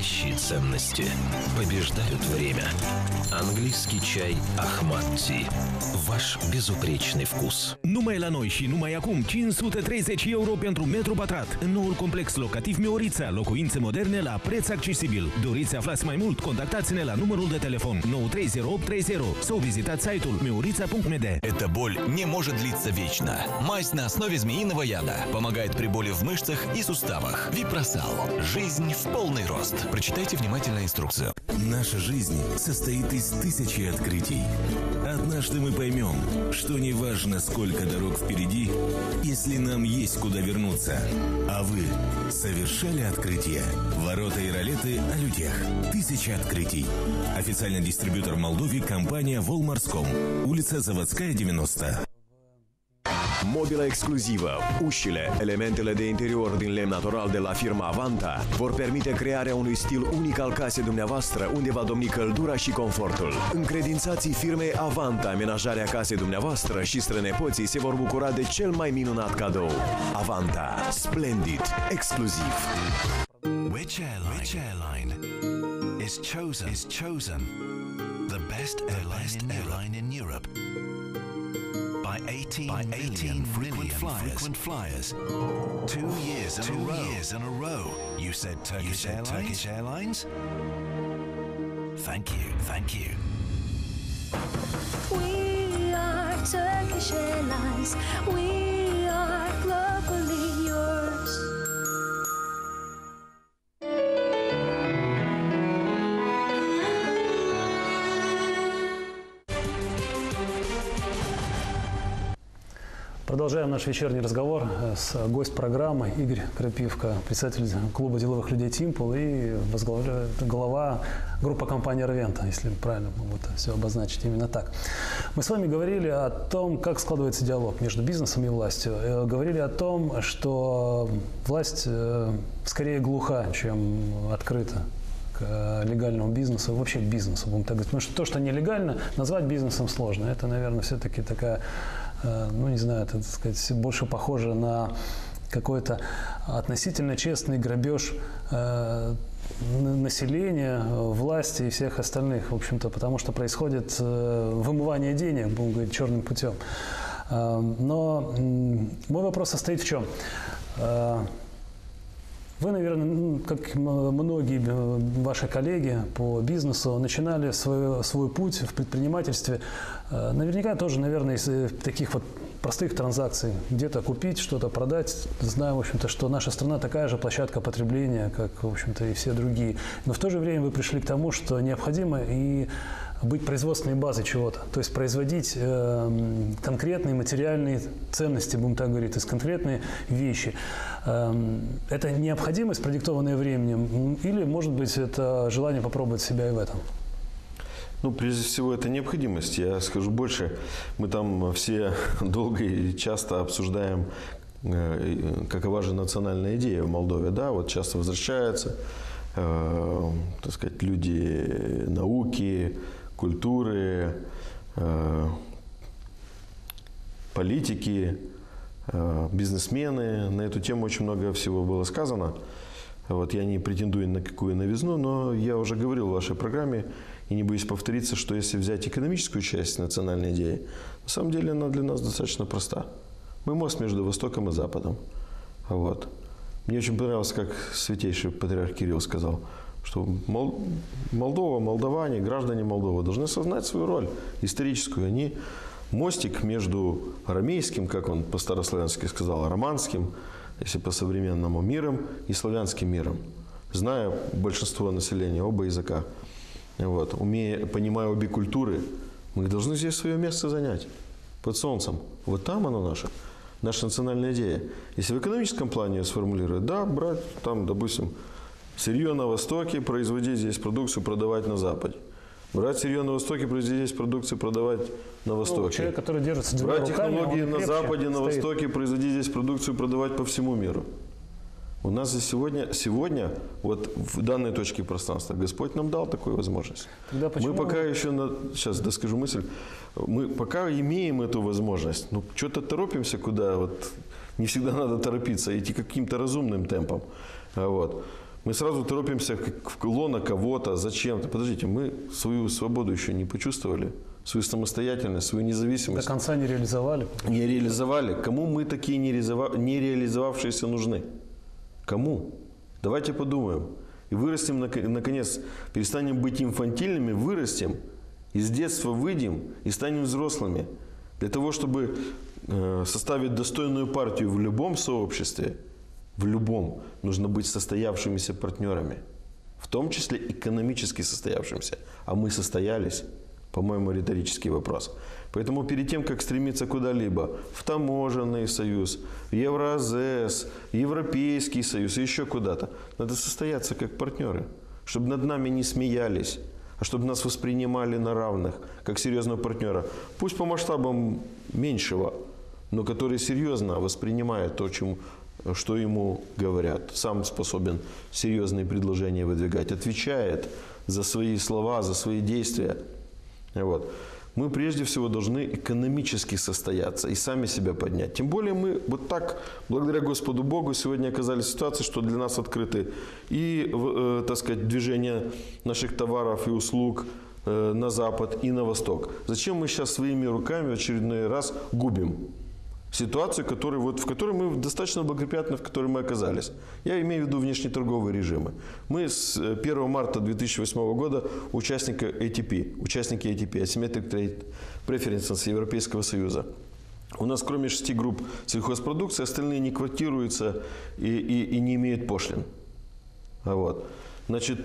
Настоящие ценности побеждают время. Anglický чай Ahmad Tea. Ваш безупречный вкус. Numai la noi și numai acum 530 euro pentru metru pătrat. În noul complex locativ Miorița, locuințe moderne la preț accesibil. Doriți să aflați mai mult? Contactați-ne la numărul de telefon 930830 sau vizitați site-ul miorița.md. Эта боль не может длиться вечно. Мазь на основе змеиного яда помогает при боли в мышцах и суставах. Випросал. Жизнь в полный рост. Прочитайте внимательно инструкцию. Наша жизнь состоит из тысячи открытий. Однажды мы поймем, что не важно, сколько дорог впереди, если нам есть куда вернуться. А вы совершали открытия? Ворота и ролеты о людях. 1000 открытий. Официальный дистрибьютор в Молдове компания Волмарском. Улица Заводская, 90. Mobilă exclusivă, ușile, elementele de interior din lemn natural de la firma Avanta vor permite crearea unui stil unic al casei dumneavoastră, unde va domni căldura și confortul. Încredințații firmei Avanta amenajarea casei dumneavoastră și strănepoții se vor bucura de cel mai minunat cadou. Avanta. Splendid. Exclusiv. Which airline is chosen the best airline in Europe? By 18 frequent flyers. 2 years in a row. You said Turkish Airlines? Thank you. We are Turkish Airlines. We are globally yours. Продолжаем наш вечерний разговор с гость программы Игорь Крапивка, председатель клуба деловых людей «Тимпл» и глава группы компании «Арвента», если правильно могу это все обозначить именно так. Мы с вами говорили о том, как складывается диалог между бизнесом и властью. Говорили о том, что власть скорее глуха, чем открыта к легальному бизнесу, вообще к бизнесу, будем так говорить. Потому что то, что нелегально, назвать бизнесом сложно. Это, наверное, все-таки такая, ну, не знаю, это, так сказать, больше похоже на какой-то относительно честный грабеж населения, власти и всех остальных, в общем-то, потому что происходит вымывание денег, будем говорить, черным путем. Но мой вопрос состоит в чем? Вы, наверное, как многие ваши коллеги по бизнесу, начинали свой путь в предпринимательстве, наверняка тоже, наверное, из таких вот простых транзакций. Где-то купить, что-то продать. Знаю, в общем-то, что наша страна такая же площадка потребления, как, в общем-то, и все другие. Но в то же время вы пришли к тому, что необходимо и быть производственной базой чего-то. То есть производить конкретные материальные ценности, будем так говорить, то есть конкретные вещи. Это необходимость, продиктованная временем, или, может быть, это желание попробовать себя и в этом? Ну, прежде всего, это необходимость. Я скажу больше. Мы там все долго и часто обсуждаем, какова же национальная идея в Молдове. Да, вот часто возвращаются, так сказать, люди науки, культуры, политики, бизнесмены. На эту тему очень много всего было сказано. Вот я не претендую ни на какую новизну, но я уже говорил в вашей программе, и не боюсь повториться, что если взять экономическую часть национальной идеи, на самом деле она для нас достаточно проста. Мы мост между Востоком и Западом. Вот. Мне очень понравилось, как святейший патриарх Кирилл сказал, что Молдова, молдаване, граждане Молдовы должны осознать свою роль историческую. Они мостик между арамейским, как он по-старославянски сказал, романским, если по-современному, миром и славянским миром. Зная большинство населения, оба языка, вот, понимая обе культуры, мы должны здесь свое место занять, под солнцем. Вот там оно наша национальная идея. Если в экономическом плане ее сформулировать, да, брать там, допустим, сырье на Востоке, производить здесь продукцию, продавать на Западе. Брать сырье на Востоке, производить здесь продукцию, продавать на Востоке. Ну, человек, который держится двумя брать руками, технологии на Западе, на стоит. Востоке, производить здесь продукцию, продавать по всему миру. У нас здесь сегодня, вот в данной точке пространства, Господь нам дал такую возможность. Мы пока еще, сейчас доскажу мысль, мы пока имеем эту возможность, но что-то торопимся куда, вот не всегда надо торопиться, идти каким-то разумным темпом. Вот. Мы сразу торопимся в лоно кого-то, зачем-то. Подождите, мы свою свободу еще не почувствовали, свою самостоятельность, свою независимость. До конца не реализовали. Не реализовали. Кому мы такие не реализовавшиеся нужны? Кому? Давайте подумаем. И вырастем, наконец, перестанем быть инфантильными, вырастем, из детства выйдем и станем взрослыми. Для того, чтобы составить достойную партию в любом сообществе, в любом, нужно быть состоявшимися партнерами. В том числе экономически состоявшимся. А мы состоялись? По-моему, риторический вопрос. Поэтому перед тем, как стремиться куда-либо, в таможенный союз, в Евразес, Европейский союз и еще куда-то, надо состояться как партнеры. Чтобы над нами не смеялись, а чтобы нас воспринимали на равных, как серьезного партнера. Пусть по масштабам меньшего, но который серьезно воспринимает то, что ему говорят. Сам способен серьезные предложения выдвигать. Отвечает за свои слова, за свои действия. Вот. Мы прежде всего должны экономически состояться и сами себя поднять. Тем более мы вот так, благодаря Господу Богу, сегодня оказались в ситуации, что для нас открыты и, так сказать, движение наших товаров и услуг на запад и на восток. Зачем мы сейчас своими руками в очередной раз губим ситуацию, в которой мы достаточно благоприятны, в которой мы оказались? Я имею в виду внешнеторговые режимы. Мы с 1 марта 2008 года участники ATP, Asymmetric Trade Preferences Европейского Союза. У нас кроме 6 групп сельхозпродукции, остальные не квотируются и не имеют пошлин. Вот. Значит,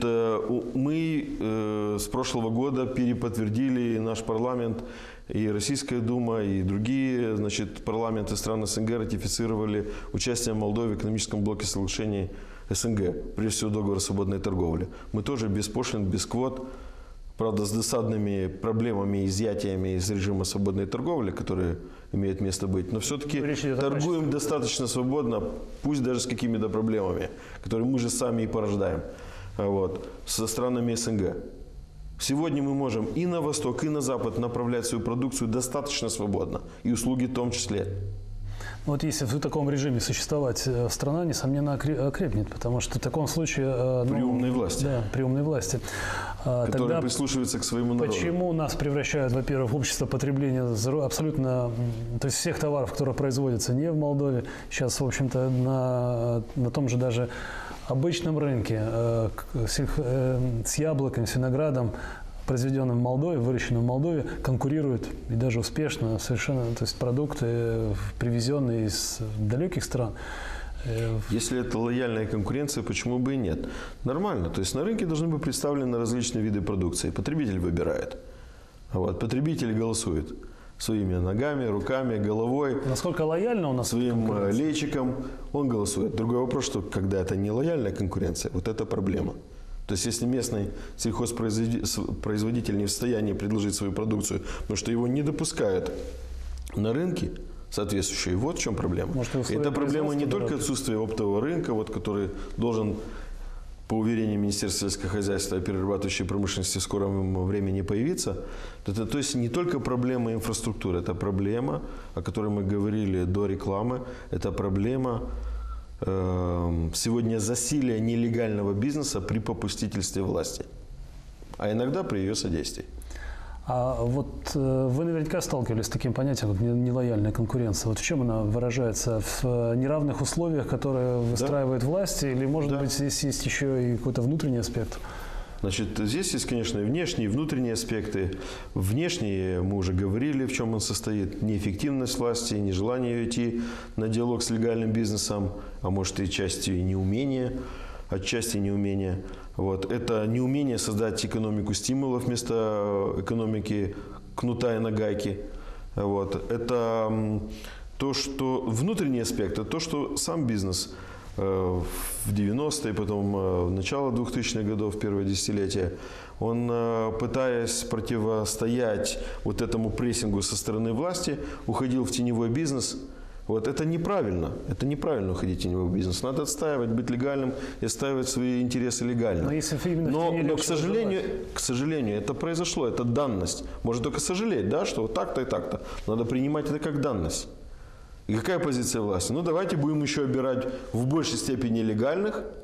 мы с прошлого года переподтвердили, наш парламент, и Российская Дума, и другие, значит, парламенты стран СНГ ратифицировали участие Молдовы в экономическом блоке соглашений СНГ, прежде всего договор о свободной торговле. Мы тоже без пошлин, без квот, правда, с досадными проблемами, изъятиями из режима свободной торговли, которые имеют место быть, но все-таки торгуем достаточно свободно, пусть даже с какими-то проблемами, которые мы же сами и порождаем, вот, со странами СНГ. Сегодня мы можем и на восток, и на запад направлять свою продукцию достаточно свободно, и услуги в том числе. Вот если в таком режиме существовать, страна, несомненно, окрепнет, потому что в таком случае... При умной власти. Да, при умной власти. Которая тогда прислушивается к своему народу. Почему нас превращают, во-первых, в общество потребления абсолютно... То есть всех товаров, которые производятся не в Молдове, сейчас, в общем-то, на том же даже обычном рынке с яблоками, с виноградом, произведенным в Молдове, выращенным в Молдове, конкурируют и даже успешно совершенно, то есть продукты, привезенные из далеких стран. Если это лояльная конкуренция, почему бы и нет? Нормально. То есть на рынке должны быть представлены различные виды продукции. Потребитель выбирает. Вот. Потребитель голосует своими ногами, руками, головой. Насколько лояльно у нас своим лейчиком он голосует. Другой вопрос, что когда это не лояльная конкуренция, вот это проблема. То есть, если местный сельхозпроизводитель не в состоянии предложить свою продукцию, потому что его не допускают на рынке соответствующие, вот в чем проблема. Это проблема не только отсутствия оптового рынка, вот, который должен, по уверению Министерства сельского хозяйства и перерабатывающей промышленности, в скором времени появиться. То есть не только проблема инфраструктуры, это проблема, о которой мы говорили до рекламы, это проблема сегодня засилия нелегального бизнеса при попустительстве власти, а иногда при ее содействии. А вот вы наверняка сталкивались с таким понятием, как нелояльная конкуренция. Вот в чем она выражается? В неравных условиях, которые выстраивает власть, или, может быть, здесь есть еще и какой-то внутренний аспект? Значит, здесь есть, конечно, и внешние, и внутренние аспекты. Внешние, мы уже говорили, в чем он состоит. Неэффективность власти, нежелание идти на диалог с легальным бизнесом, а может и частью и неумение, отчасти неумение. Вот. Это неумение создать экономику стимулов вместо экономики кнута и нагайки. Вот. Это то, что внутренний аспект, это то, что сам бизнес в 90-е, потом в начало 2000-х годов, первое десятилетие, он, пытаясь противостоять вот этому прессингу со стороны власти, уходил в теневой бизнес. Вот это неправильно. Это неправильно уходить в теневой бизнес. Надо отстаивать, быть легальным и отстаивать свои интересы легально. Но к сожалению, это произошло, это данность. Можно только сожалеть, да, что вот так-то и так-то. Надо принимать это как данность. И какая позиция власти? Ну, давайте будем еще обирать в большей степени легальных,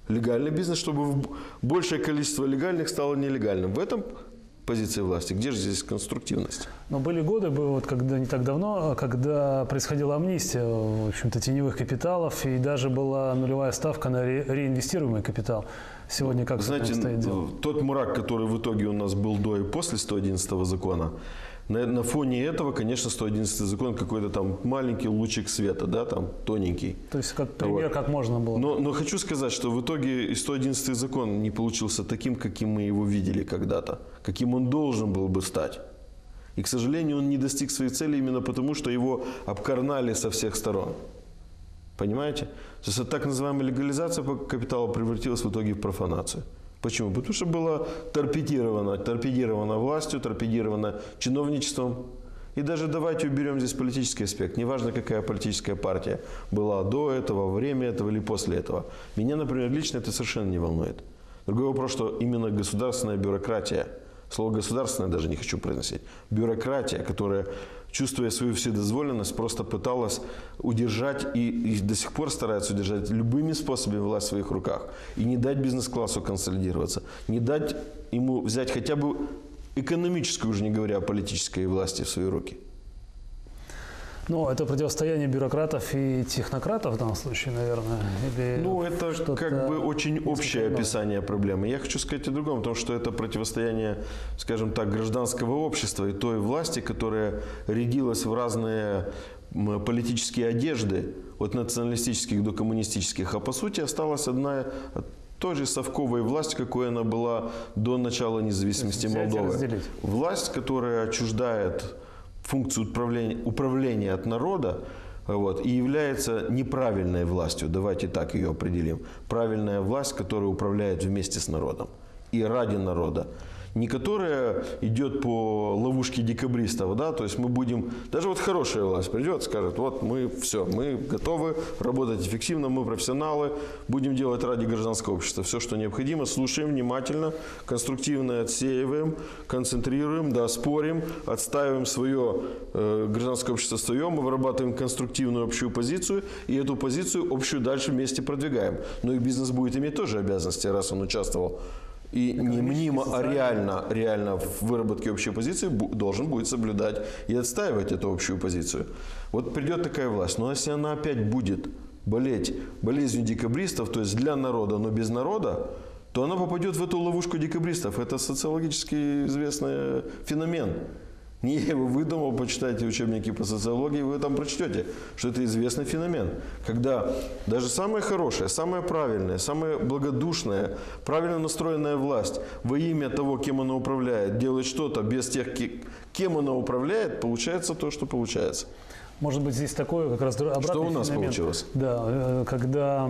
легальный бизнес, чтобы большее количество легальных стало нелегальным. В этом позиция власти. Где же здесь конструктивность? Но были годы, когда не так давно, когда происходила амнистия, в общем-то, теневых капиталов, и даже была нулевая ставка на реинвестируемый капитал. Сегодня как знаете, стоит дело? Тот мрак, который в итоге у нас был до и после 111 закона, на фоне этого, конечно, 111 закон какой-то там маленький лучик света, да, там тоненький. То есть, как пример, как можно было. Но хочу сказать, что в итоге и 111 закон не получился таким, каким мы его видели когда-то, каким он должен был бы стать. И, к сожалению, он не достиг своей цели именно потому, что его обкарнали со всех сторон. Понимаете? То есть так называемая легализация капитала превратилась в итоге в профанацию. Почему? Потому что была торпедирована властью, торпедирована чиновничеством. И даже давайте уберем здесь политический аспект. Неважно, какая политическая партия была до этого, во время этого или после этого. Меня, например, лично это совершенно не волнует. Другой вопрос, что именно государственная бюрократия, слово «государственное» даже не хочу произносить, бюрократия, которая, чувствуя свою вседозволенность, просто пыталась удержать и до сих пор старается удержать любыми способами власть в своих руках. И не дать бизнес-классу консолидироваться, не дать ему взять хотя бы экономическую, уже не говоря о политической власти, в свои руки. Ну, это противостояние бюрократов и технократов в данном случае, наверное. Или это как бы очень общее описание проблемы. Я хочу сказать о другом, о том, что это противостояние, скажем так, гражданского общества и той власти, которая рядилась в разные политические одежды, от националистических до коммунистических, а по сути осталась одна той же совковой власть, какой она была до начала независимости Молдовы. Власть, которая отчуждает функцию управления от народа, и является неправильной властью, давайте так ее определим. Правильная власть, которая управляет вместе с народом и ради народа. Не которая идет по ловушке декабристов, да, то есть мы будем, даже вот хорошая власть придет, скажет, вот мы все, мы готовы работать эффективно, мы профессионалы, будем делать ради гражданского общества все, что необходимо, слушаем внимательно, конструктивно отсеиваем, концентрируем, да, спорим, отстаиваем свое гражданское общество свое, мы вырабатываем конструктивную общую позицию и эту позицию общую дальше вместе продвигаем. Но и бизнес будет иметь тоже обязанности, раз он участвовал. И не мнимо, а реально в выработке общей позиции должен будет соблюдать и отстаивать эту общую позицию. Вот придет такая власть, но если она опять будет болеть болезнью декабристов, то есть для народа, но без народа, то она попадет в эту ловушку декабристов. Это социологически известный феномен. Не я его выдумал, почитайте учебники по социологии, вы там прочтете, что это известный феномен. Когда даже самая хорошая, самая правильная, самая благодушная, правильно настроенная власть во имя того, кем она управляет, делает что-то без тех, кем она управляет, получается то, что получается. Может быть, здесь такое как раз обратный Что у нас феномен. получилось? Да, когда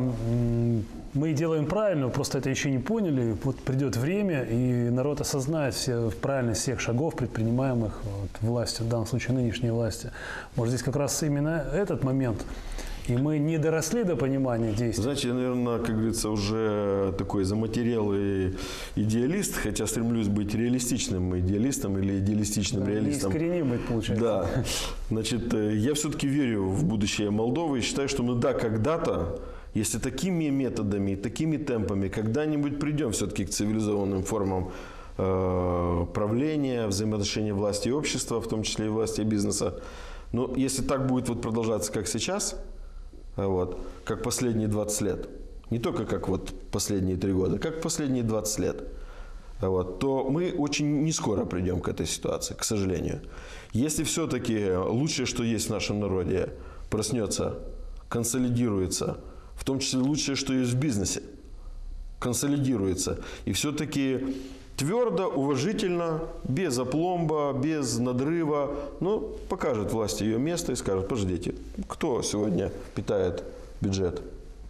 мы делаем правильно, просто это еще не поняли, вот придет время, и народ осознает правильность всех шагов, предпринимаемых властью, в данном случае нынешней власти. Может, здесь как раз именно этот момент. И мы не доросли до понимания действий. Знаете, я, наверное, как говорится, уже такой заматерелый идеалист, хотя стремлюсь быть реалистичным идеалистом или идеалистичным реалистом. Неискоренимый, получается. Да. Значит, я все-таки верю в будущее Молдовы и считаю, что мы, когда-то, если такими методами, такими темпами, когда-нибудь придем все-таки к цивилизованным формам правления, взаимоотношения власти и общества, в том числе и власти и бизнеса. Но если так будет продолжаться, как сейчас, как последние 20 лет, не только как последние 3 года, как последние 20 лет, то мы очень не скоро придем к этой ситуации, к сожалению. Если все-таки лучшее, что есть в нашем народе, проснется, консолидируется, в том числе лучшее, что есть в бизнесе, консолидируется, и все-таки твердо, уважительно, без опломба, без надрыва, покажет власти ее место и скажет, подождите, кто сегодня питает бюджет?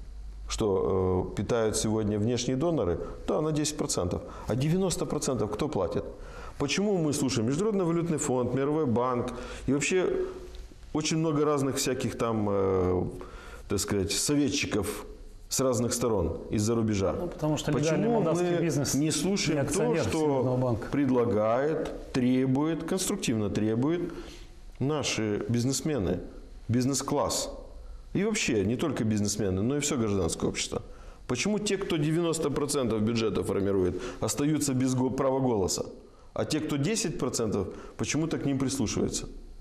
Что, питают сегодня внешние доноры? Да, на 10%. А 90% кто платит? Почему мы слушаем Международный валютный фонд, Мировой банк и вообще очень много разных всяких там, так сказать, советчиков с разных сторон из-за рубежа. Потому что почему мы бизнес не слушаем то, что предлагает, требует, конструктивно требует наши бизнесмены, бизнес-класс. И вообще, не только бизнесмены, но и все гражданское общество. Почему те, кто 90% бюджета формирует, остаются без права голоса? А те, кто 10%, почему-то к ним прислушиваются?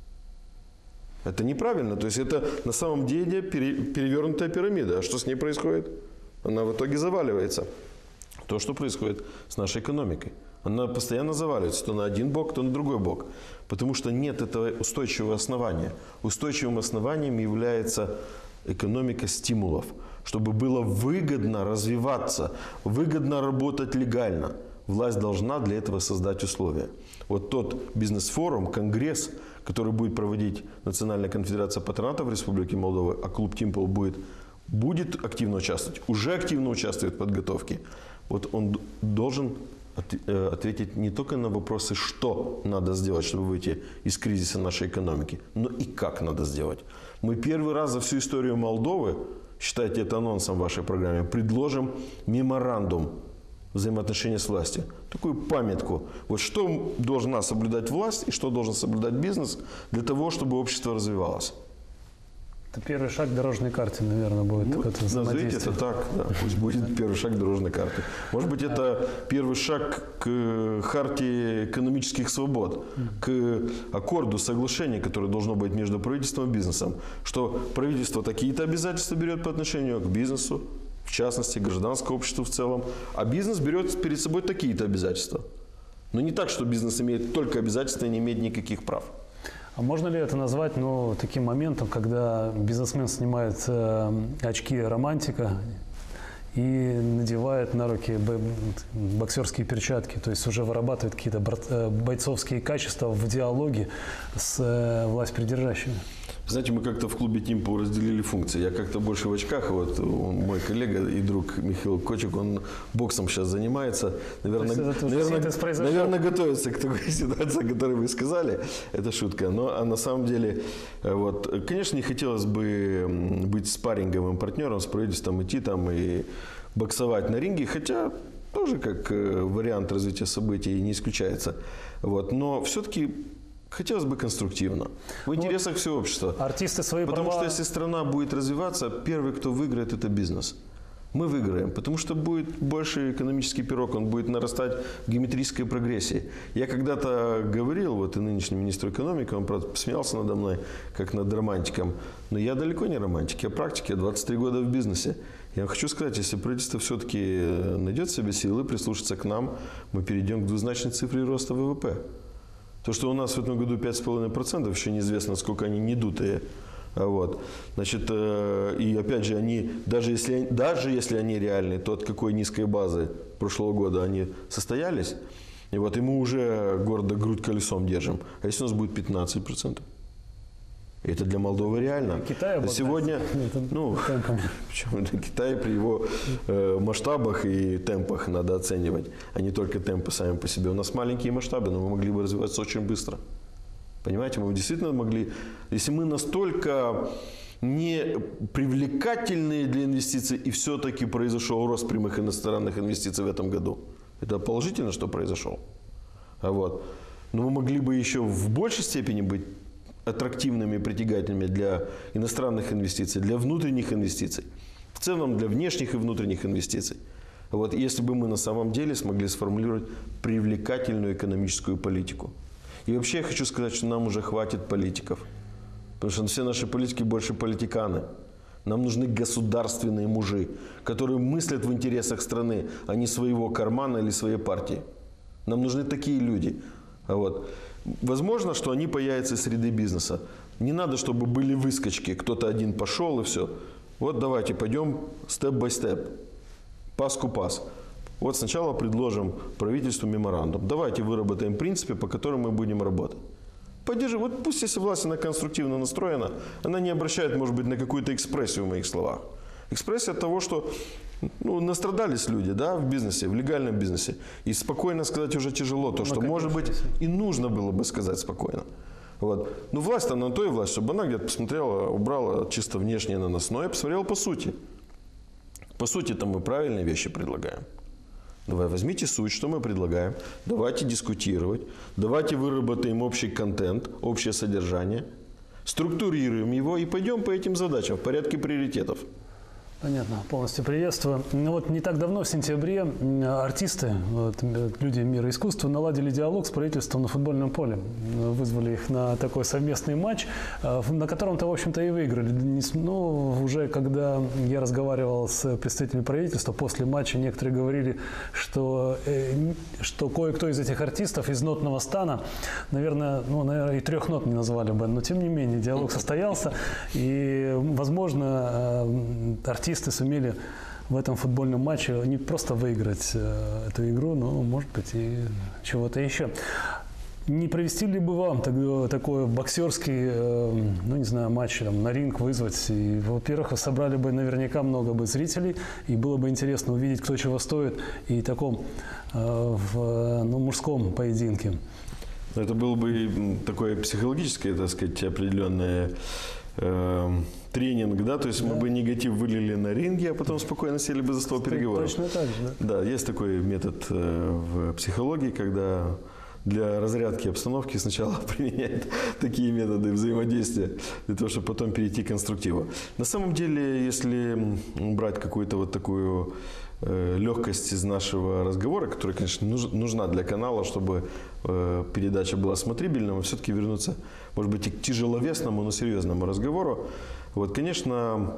Это неправильно. То есть это на самом деле перевернутая пирамида. А что с ней происходит? Она в итоге заваливается. То, что происходит с нашей экономикой. Она постоянно заваливается то на один бок, то на другой бок. Потому что нет этого устойчивого основания. Устойчивым основанием является экономика стимулов. Чтобы было выгодно развиваться, выгодно работать легально. Власть должна для этого создать условия. Вот тот бизнес-форум, конгресс, который будет проводить Национальная конфедерация патронатов Республики Молдова, а клуб Тимпл будет активно участвовать, уже активно участвует в подготовке. Вот он должен ответить не только на вопросы, что надо сделать, чтобы выйти из кризиса нашей экономики, но и как надо сделать. Мы первый раз за всю историю Молдовы, считайте это анонсом в вашей программе, предложим меморандум взаимоотношения с властью. Такую памятку. Вот что должна соблюдать власть и что должен соблюдать бизнес для того, чтобы общество развивалось. Это первый шаг к дорожной карте, наверное, будет. Назовите это так, да, пусть будет первый шаг к дорожной карте. Может быть, это первый шаг к харте экономических свобод, к аккорду соглашения, которое должно быть между правительством и бизнесом. Что правительство такие-то обязательства берет по отношению к бизнесу, в частности, гражданское общество в целом, а бизнес берет перед собой такие-то обязательства. Но не так, что бизнес имеет только обязательства и не имеет никаких прав. А можно ли это назвать таким моментом, когда бизнесмен снимает очки романтика и надевает на руки боксерские перчатки, то есть уже вырабатывает какие-то бойцовские качества в диалоге с властьпридержащими? Знаете, мы как-то в клубе Тимпл разделили функции. Я как-то больше в очках. Вот мой коллега и друг Михаил Кочек, он боксом сейчас занимается. Наверное, готовится к такой ситуации, о которой вы сказали. Это шутка. А на самом деле, конечно, не хотелось бы быть спарринговым партнером с правительством, идти там и боксовать на ринге, хотя тоже как вариант развития событий не исключается. Но все-таки хотелось бы конструктивно. В интересах всего общества. Артисты свои Потому права... что если страна будет развиваться, первый, кто выиграет, это бизнес. Мы выиграем, потому что будет больше экономический пирог, он будет нарастать в геометрической прогрессии. Я когда-то говорил, и нынешний министр экономики, он, правда, посмеялся надо мной, как над романтиком. Но я далеко не романтик, я практик, я 23 года в бизнесе. Я хочу сказать, если правительство все-таки найдет в себе силы, прислушаться к нам, мы перейдем к двузначной цифре роста ВВП. То, что у нас в этом году 5,5%, еще неизвестно, сколько они недутые. Значит, и опять же, они, даже если они реальные, то от какой низкой базы прошлого года они состоялись, и мы уже гордо грудь колесом держим. А если у нас будет 15%? Это для Молдовы реально. Китай сегодня, причем для Китая при его масштабах и темпах надо оценивать, а не только темпы сами по себе. У нас маленькие масштабы, но мы могли бы развиваться очень быстро. Понимаете, мы действительно могли, если мы настолько не привлекательные для инвестиций, и все-таки произошел рост прямых иностранных инвестиций в этом году. Это положительно, что произошел. Но мы могли бы еще в большей степени быть аттрактивными и притягательными для иностранных инвестиций, для внутренних инвестиций, в целом для внешних и внутренних инвестиций. Если бы мы на самом деле смогли сформулировать привлекательную экономическую политику. И вообще я хочу сказать, что нам уже хватит политиков. Потому что все наши политики больше политиканы. Нам нужны государственные мужи, которые мыслят в интересах страны, а не своего кармана или своей партии. Нам нужны такие люди. Возможно, что они появятся из среды бизнеса. Не надо, чтобы были выскочки. Кто-то один пошел и все. Давайте пойдем степ-бай-степ. Пас-ку-пас. Сначала предложим правительству меморандум. Давайте выработаем принципы, по которым мы будем работать. Поддержим. Пусть, если власть она конструктивно настроена, она не обращает, может быть, на какую-то экспрессию в моих словах. Экспрессия от того, что настрадались люди, в бизнесе, в легальном бизнесе. И спокойно сказать уже тяжело то, что, может быть, и нужно было бы сказать спокойно. Власть, она на то и власть, чтобы она где-то посмотрела, убрала чисто внешнее наносное и посмотрела по сути. По сути-то мы правильные вещи предлагаем. Возьмите суть, что мы предлагаем. Давайте дискутировать. Давайте выработаем общий контент, общее содержание. Структурируем его и пойдем по этим задачам в порядке приоритетов. Понятно, полностью приветствую. Ну вот не так давно, в сентябре, артисты, люди мира искусства, наладили диалог с правительством на футбольном поле. Вызвали их на такой совместный матч, на котором-то, в общем-то, и выиграли. Ну, уже когда я разговаривал с представителями правительства, после матча некоторые говорили, что кое-кто из этих артистов из нотного стана, наверное, и 3 нот не назвали бы, но тем не менее диалог состоялся, и, возможно, артисты сумели в этом футбольном матче не просто выиграть эту игру, но, может быть, и чего-то еще. Не провести ли бы вам такой боксерский, матч на ринг вызвать? И, во-первых, вы собрали бы наверняка много бы зрителей, и было бы интересно увидеть, кто чего стоит, и таком мужском поединке. Это было бы такое психологическое, так сказать, определенное тренинг, да, то есть мы бы негатив вылили на ринге, а потом спокойно сели бы за стол переговоров. Точно так же, да? Да, есть такой метод в психологии, когда для разрядки обстановки сначала применяют такие методы взаимодействия, для того, чтобы потом перейти к конструктиву. На самом деле, если брать какую-то вот такую легкость из нашего разговора, которая, конечно, нужна для канала, чтобы передача была смотрибельна, мы все-таки вернуться, может быть, и к тяжеловесному, но серьезному разговору. Вот, конечно,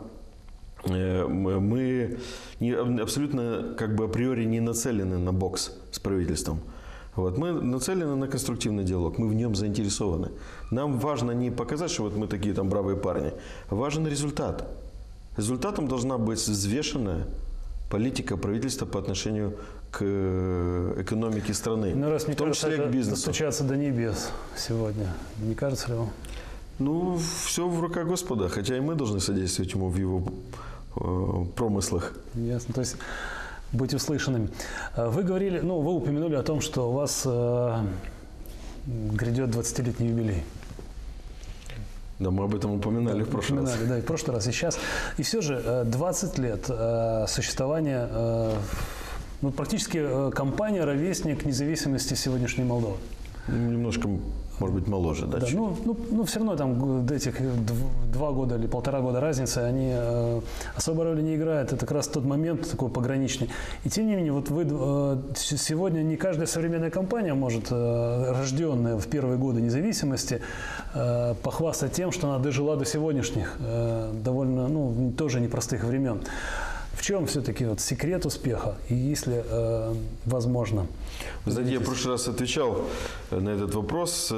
мы абсолютно априори не нацелены на бокс с правительством. Вот, мы нацелены на конструктивный диалог, мы в нем заинтересованы. Нам важно не показать, что вот мы такие там бравые парни, а важен результат. Результатом должна быть взвешенная политика правительства по отношению к экономике страны, в том числе к бизнесу. Достучаться до небес сегодня, не кажется ли вам? Ну, все в руках Господа, хотя и мы должны содействовать ему в его промыслах. Ясно, то есть быть услышанными. Вы говорили, вы упомянули о том, что у вас грядет 20-летний юбилей. Да, мы об этом упоминали в прошлый раз. Да, и в прошлый раз, и сейчас. И все же 20 лет существования, практически компания ровесник независимости сегодняшней Молдовы. Немножко, может быть, моложе, да? Да, все равно там этих 2 года или 1,5 года разницы, они особой роли не играют. Это как раз тот момент такой пограничный. И тем не менее, вот вы сегодня не каждая современная компания может, рожденная в первые годы независимости, похвастать тем, что она дожила до сегодняшних довольно, тоже непростых времен. В чем все-таки секрет успеха, и если возможно? Вы знаете, я в прошлый раз отвечал на этот вопрос.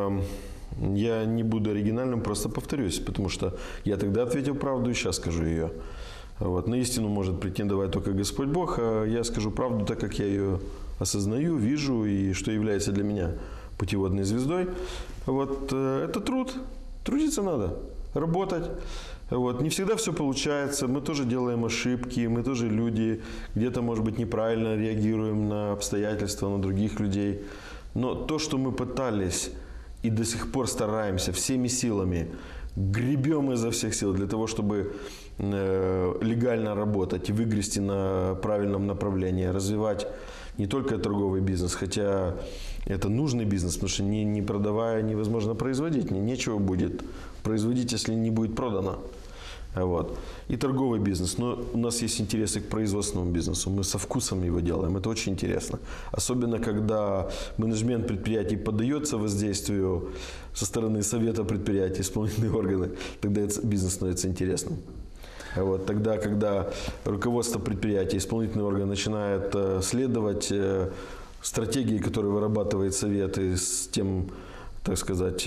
Я не буду оригинальным, просто повторюсь, потому что я тогда ответил правду и сейчас скажу ее. Вот. На истину может претендовать только Господь Бог, а я скажу правду так, как я ее осознаю, вижу и что является для меня путеводной звездой. Вот. Это труд. Трудиться надо, работать. Вот. Не всегда все получается, мы тоже делаем ошибки, мы тоже люди, где-то, может быть, неправильно реагируем на обстоятельства, на других людей. Но то, что мы пытались и до сих пор стараемся всеми силами, гребем изо всех сил для того, чтобы легально работать и выгрести на правильном направлении, развивать не только торговый бизнес, хотя это нужный бизнес, потому что не продавая невозможно производить, нечего будет производить, если не будет продано. Вот. И торговый бизнес. Но у нас есть интересы к производственному бизнесу. Мы со вкусом его делаем. Это очень интересно. Особенно, когда менеджмент предприятий поддается воздействию со стороны совета предприятий, исполнительные органы, тогда этот бизнес становится интересным. Вот. Тогда, когда руководство предприятия, исполнительный орган начинает следовать стратегии, которые вырабатывает совет, и с тем, так сказать,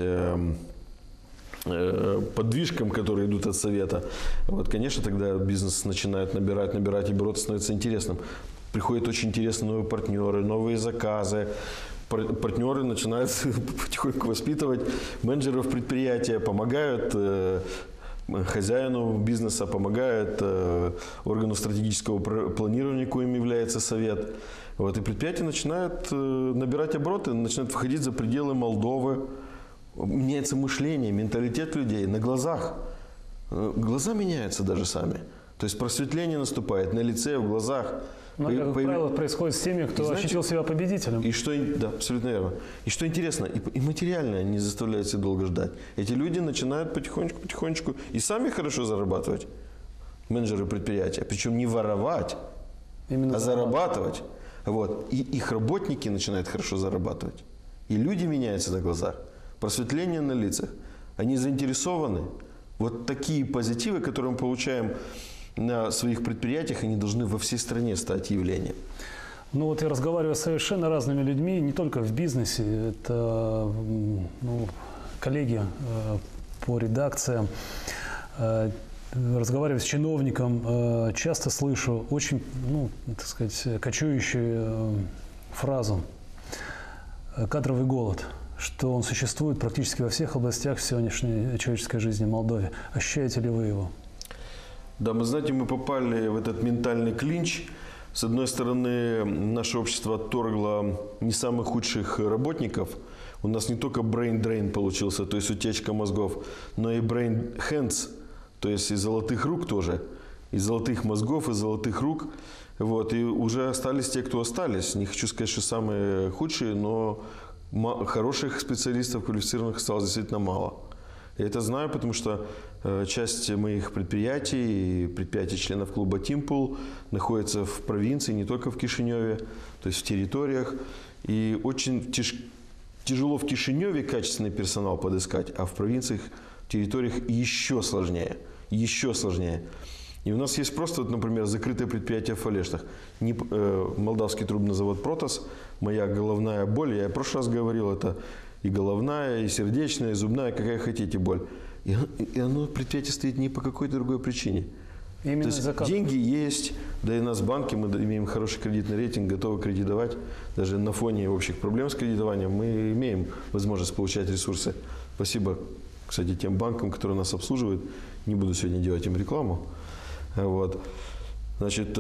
подвижкам, которые идут от совета, вот, конечно, тогда бизнес начинает набирать обороты, становится интересным. Приходят очень интересные новые партнеры, новые заказы. Партнеры начинают потихоньку воспитывать менеджеров предприятия, помогают хозяину бизнеса, помогают органу стратегического планирования, коим является совет. Вот, и предприятия начинают набирать обороты, начинают выходить за пределы Молдовы. Меняется мышление, менталитет людей на глазах. Глаза меняются даже сами. То есть просветление наступает на лице, в глазах. Но, как правило, происходит с теми, кто ощутил себя победителем. Да, абсолютно верно. И что интересно, и материально не заставляют себя долго ждать. Эти люди начинают потихонечку и сами хорошо зарабатывать. менеджеры предприятия. Причем не воровать, Именно а зарабатывать. Вот. И их работники начинают хорошо зарабатывать. И люди меняются на глазах. Просветление на лицах. Они заинтересованы. Вот такие позитивы, которые мы получаем на своих предприятиях, они должны во всей стране стать явлением. Ну вот я разговариваю с совершенно разными людьми, не только в бизнесе, это коллеги по редакциям, разговариваю с чиновником, часто слышу очень, так сказать, кочующую фразу «кадровый голод», что он существует практически во всех областях сегодняшней человеческой жизни в Молдове. Ощущаете ли вы его? Да, мы знаете, мы попали в этот ментальный клинч. С одной стороны, наше общество отторгло не самых худших работников. У нас не только brain drain получился, то есть утечка мозгов, но и brain hands, то есть и золотых рук тоже. И золотых мозгов, и золотых рук. Вот. И уже остались те, кто остались. Не хочу сказать, что самые худшие, но хороших специалистов, квалифицированных, осталось действительно мало. Я это знаю, потому что часть моих предприятий и предприятий членов клуба «Тимпул» находятся в провинции, не только в Кишиневе, то есть в территориях. И очень тяжело в Кишиневе качественный персонал подыскать, а в провинциях, в территориях еще сложнее. Еще сложнее. И у нас есть просто, например, закрытое предприятие в Фалештах. Молдавский трубный завод «Протас», моя головная боль, я в прошлый раз говорил, это и головная, и сердечная, и зубная, какая хотите боль. И оно, предприятие стоит не по какой-то другой причине. Именно то есть деньги есть, да и у нас в банке, мы имеем хороший кредитный рейтинг, готовы кредитовать. Даже на фоне общих проблем с кредитованием мы имеем возможность получать ресурсы. Спасибо, кстати, тем банкам, которые нас обслуживают. Не буду сегодня делать им рекламу. Вот. Значит,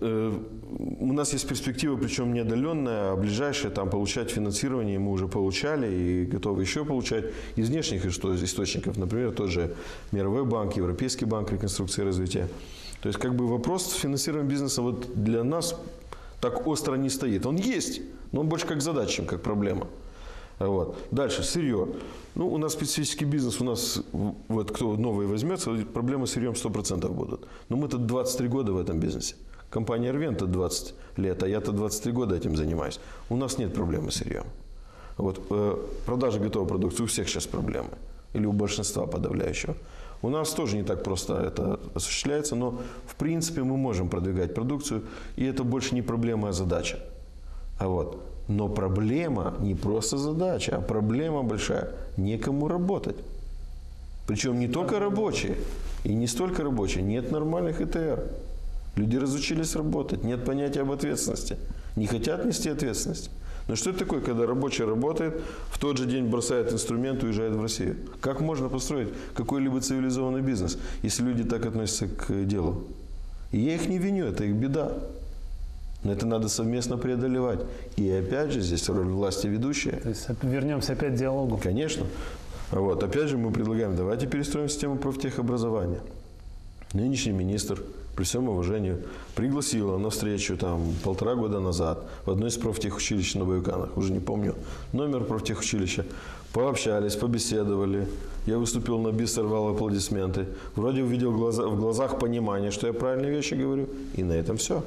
у нас есть перспектива, причем не отдаленная, а ближайшая, там получать финансирование мы уже получали и готовы еще получать из внешних источников, например, тот же Мировой банк, Европейский банк реконструкции и развития. То есть, как бы вопрос с финансированием бизнеса вот для нас так остро не стоит. Он есть, но он больше как задача, чем как проблема. Вот. Дальше, сырье. У нас специфический бизнес, у нас, вот кто новый возьмется, проблемы с сырьем 100% будут. Но мы-то 23 года в этом бизнесе. Компания «Арвента» 20 лет, а я-то 23 года этим занимаюсь. У нас нет проблемы с сырьем. Вот. Продажи готовой продукции у всех сейчас проблемы. Или у большинства подавляющего. У нас тоже не так просто это осуществляется, но в принципе мы можем продвигать продукцию, и это больше не проблема, а задача. Вот. Но проблема не просто задача, а проблема большая. Некому работать. Причем не только рабочие. И не столько рабочие. Нет нормальных ИТР. Люди разучились работать. Нет понятия об ответственности. Не хотят нести ответственность. Но что это такое, когда рабочий работает, в тот же день бросает инструмент и уезжает в Россию? Как можно построить какой-либо цивилизованный бизнес, если люди так относятся к делу? И я их не виню, это их беда. Но это надо совместно преодолевать. И опять же, здесь роль власти ведущая. То есть вернемся опять к диалогу. Конечно. Вот. Опять же, мы предлагаем, давайте перестроим систему профтехобразования. Нынешний министр, при всем уважении, пригласила на встречу 1,5 года назад в одно из профтехучилищ на Баюканах, уже не помню номер профтехучилища. Пообщались, побеседовали. Я выступил на бис, сорвал аплодисменты. Вроде увидел в глазах понимание, что я правильные вещи говорю. И на этом все.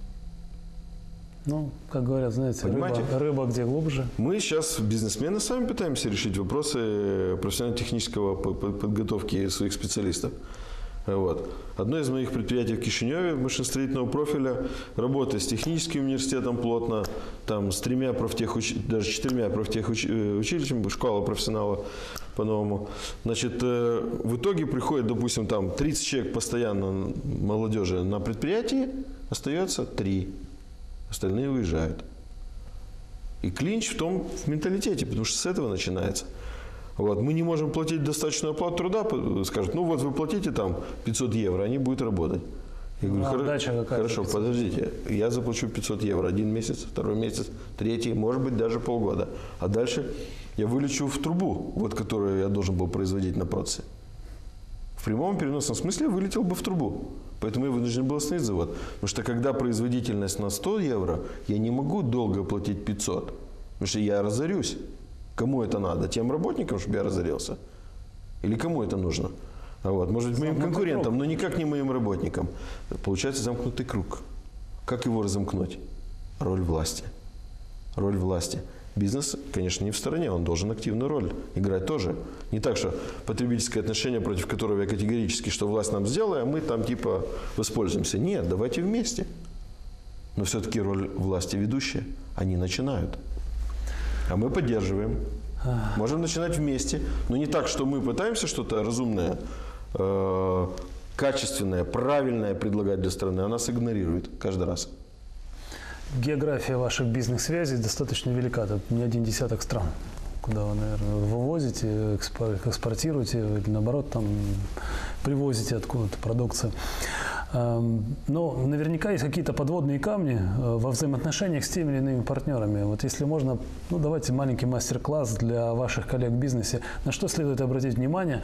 Как говорят, знаете, рыба где глубже. Мы сейчас, бизнесмены, сами пытаемся решить вопросы профессионально-технического подготовки своих специалистов. Вот. Одно из моих предприятий в Кишиневе, машиностроительного профиля, работает с техническим университетом плотно, с 3 даже 4 профтехучилищами, школа профессионала по-новому. Значит, в итоге приходит, допустим, 30 человек постоянно молодежи на предприятии, остается 3. Остальные уезжают. И клинч в менталитете, потому что с этого начинается. Вот. Мы не можем платить достаточную оплату труда, скажут, вот вы платите 500 евро, они будут работать. Я говорю, хорошо, подождите, я заплачу 500 евро 1 месяц, 2 месяц, 3, может быть, даже полгода. А дальше я вылечу в трубу, которую я должен был производить на процессе. В прямом переносном смысле вылетел бы в трубу. Поэтому я вынужден был остановить завод. Потому что когда производительность на 100 евро, я не могу долго платить 500. Потому что я разорюсь. Кому это надо? Тем работникам, чтобы я разорился? Или кому это нужно? Вот. Может быть, моим конкурентам, но никак не моим работникам. Получается замкнутый круг. Как его разомкнуть? Роль власти. Роль власти. Бизнес, конечно, не в стороне, он должен активную роль играть тоже. Не так, что потребительское отношение, против которого я категорически, что власть нам сделает, а мы там типа воспользуемся. Нет, давайте вместе. Но все-таки роль власти ведущая. Они начинают. А мы поддерживаем. Можем начинать вместе. Но не так, что мы пытаемся что-то разумное, качественное, правильное предлагать для страны, а нас игнорирует каждый раз. География ваших бизнес-связей достаточно велика. Тут не один десяток стран, куда вы, наверное, вывозите, экспортируете или, наоборот, там привозите откуда-то продукцию. Но наверняка есть какие-то подводные камни во взаимоотношениях с теми или иными партнерами. Вот если можно, ну, давайте маленький мастер-класс для ваших коллег в бизнесе. На что следует обратить внимание,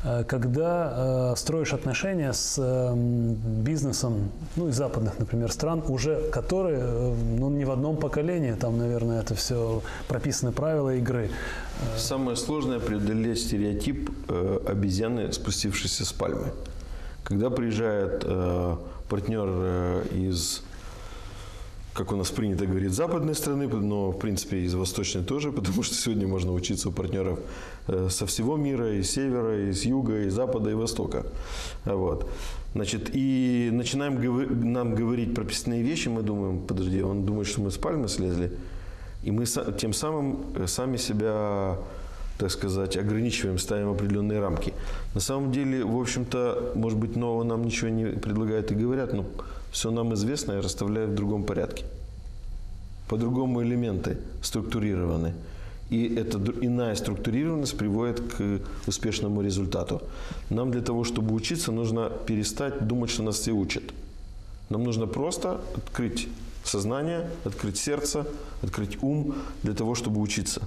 когда строишь отношения с бизнесом, ну, из западных, например, стран, уже которые, ну, не в одном поколении, там, наверное, это все прописаны правила игры. Самое сложное – преодолеть стереотип обезьяны, спустившейся с пальмы. Когда приезжает партнер из, как у нас принято говорить, западной страны, но, в принципе, из восточной тоже, потому что сегодня можно учиться у партнеров со всего мира, из севера, из юга, из запада, и востока. Вот. Значит, и начинаем нам говорить прописные вещи, мы думаем, подожди, он думает, что мы с пальмы слезли, и мы тем самым сами себя, так сказать, ограничиваем, ставим определенные рамки. На самом деле, в общем-то, может быть, нового нам ничего не предлагают и говорят, но все нам известно и расставляют в другом порядке. По-другому элементы структурированы. И эта иная структурированность приводит к успешному результату. Нам для того, чтобы учиться, нужно перестать думать, что нас все учат. Нам нужно просто открыть сознание, открыть сердце, открыть ум для того, чтобы учиться.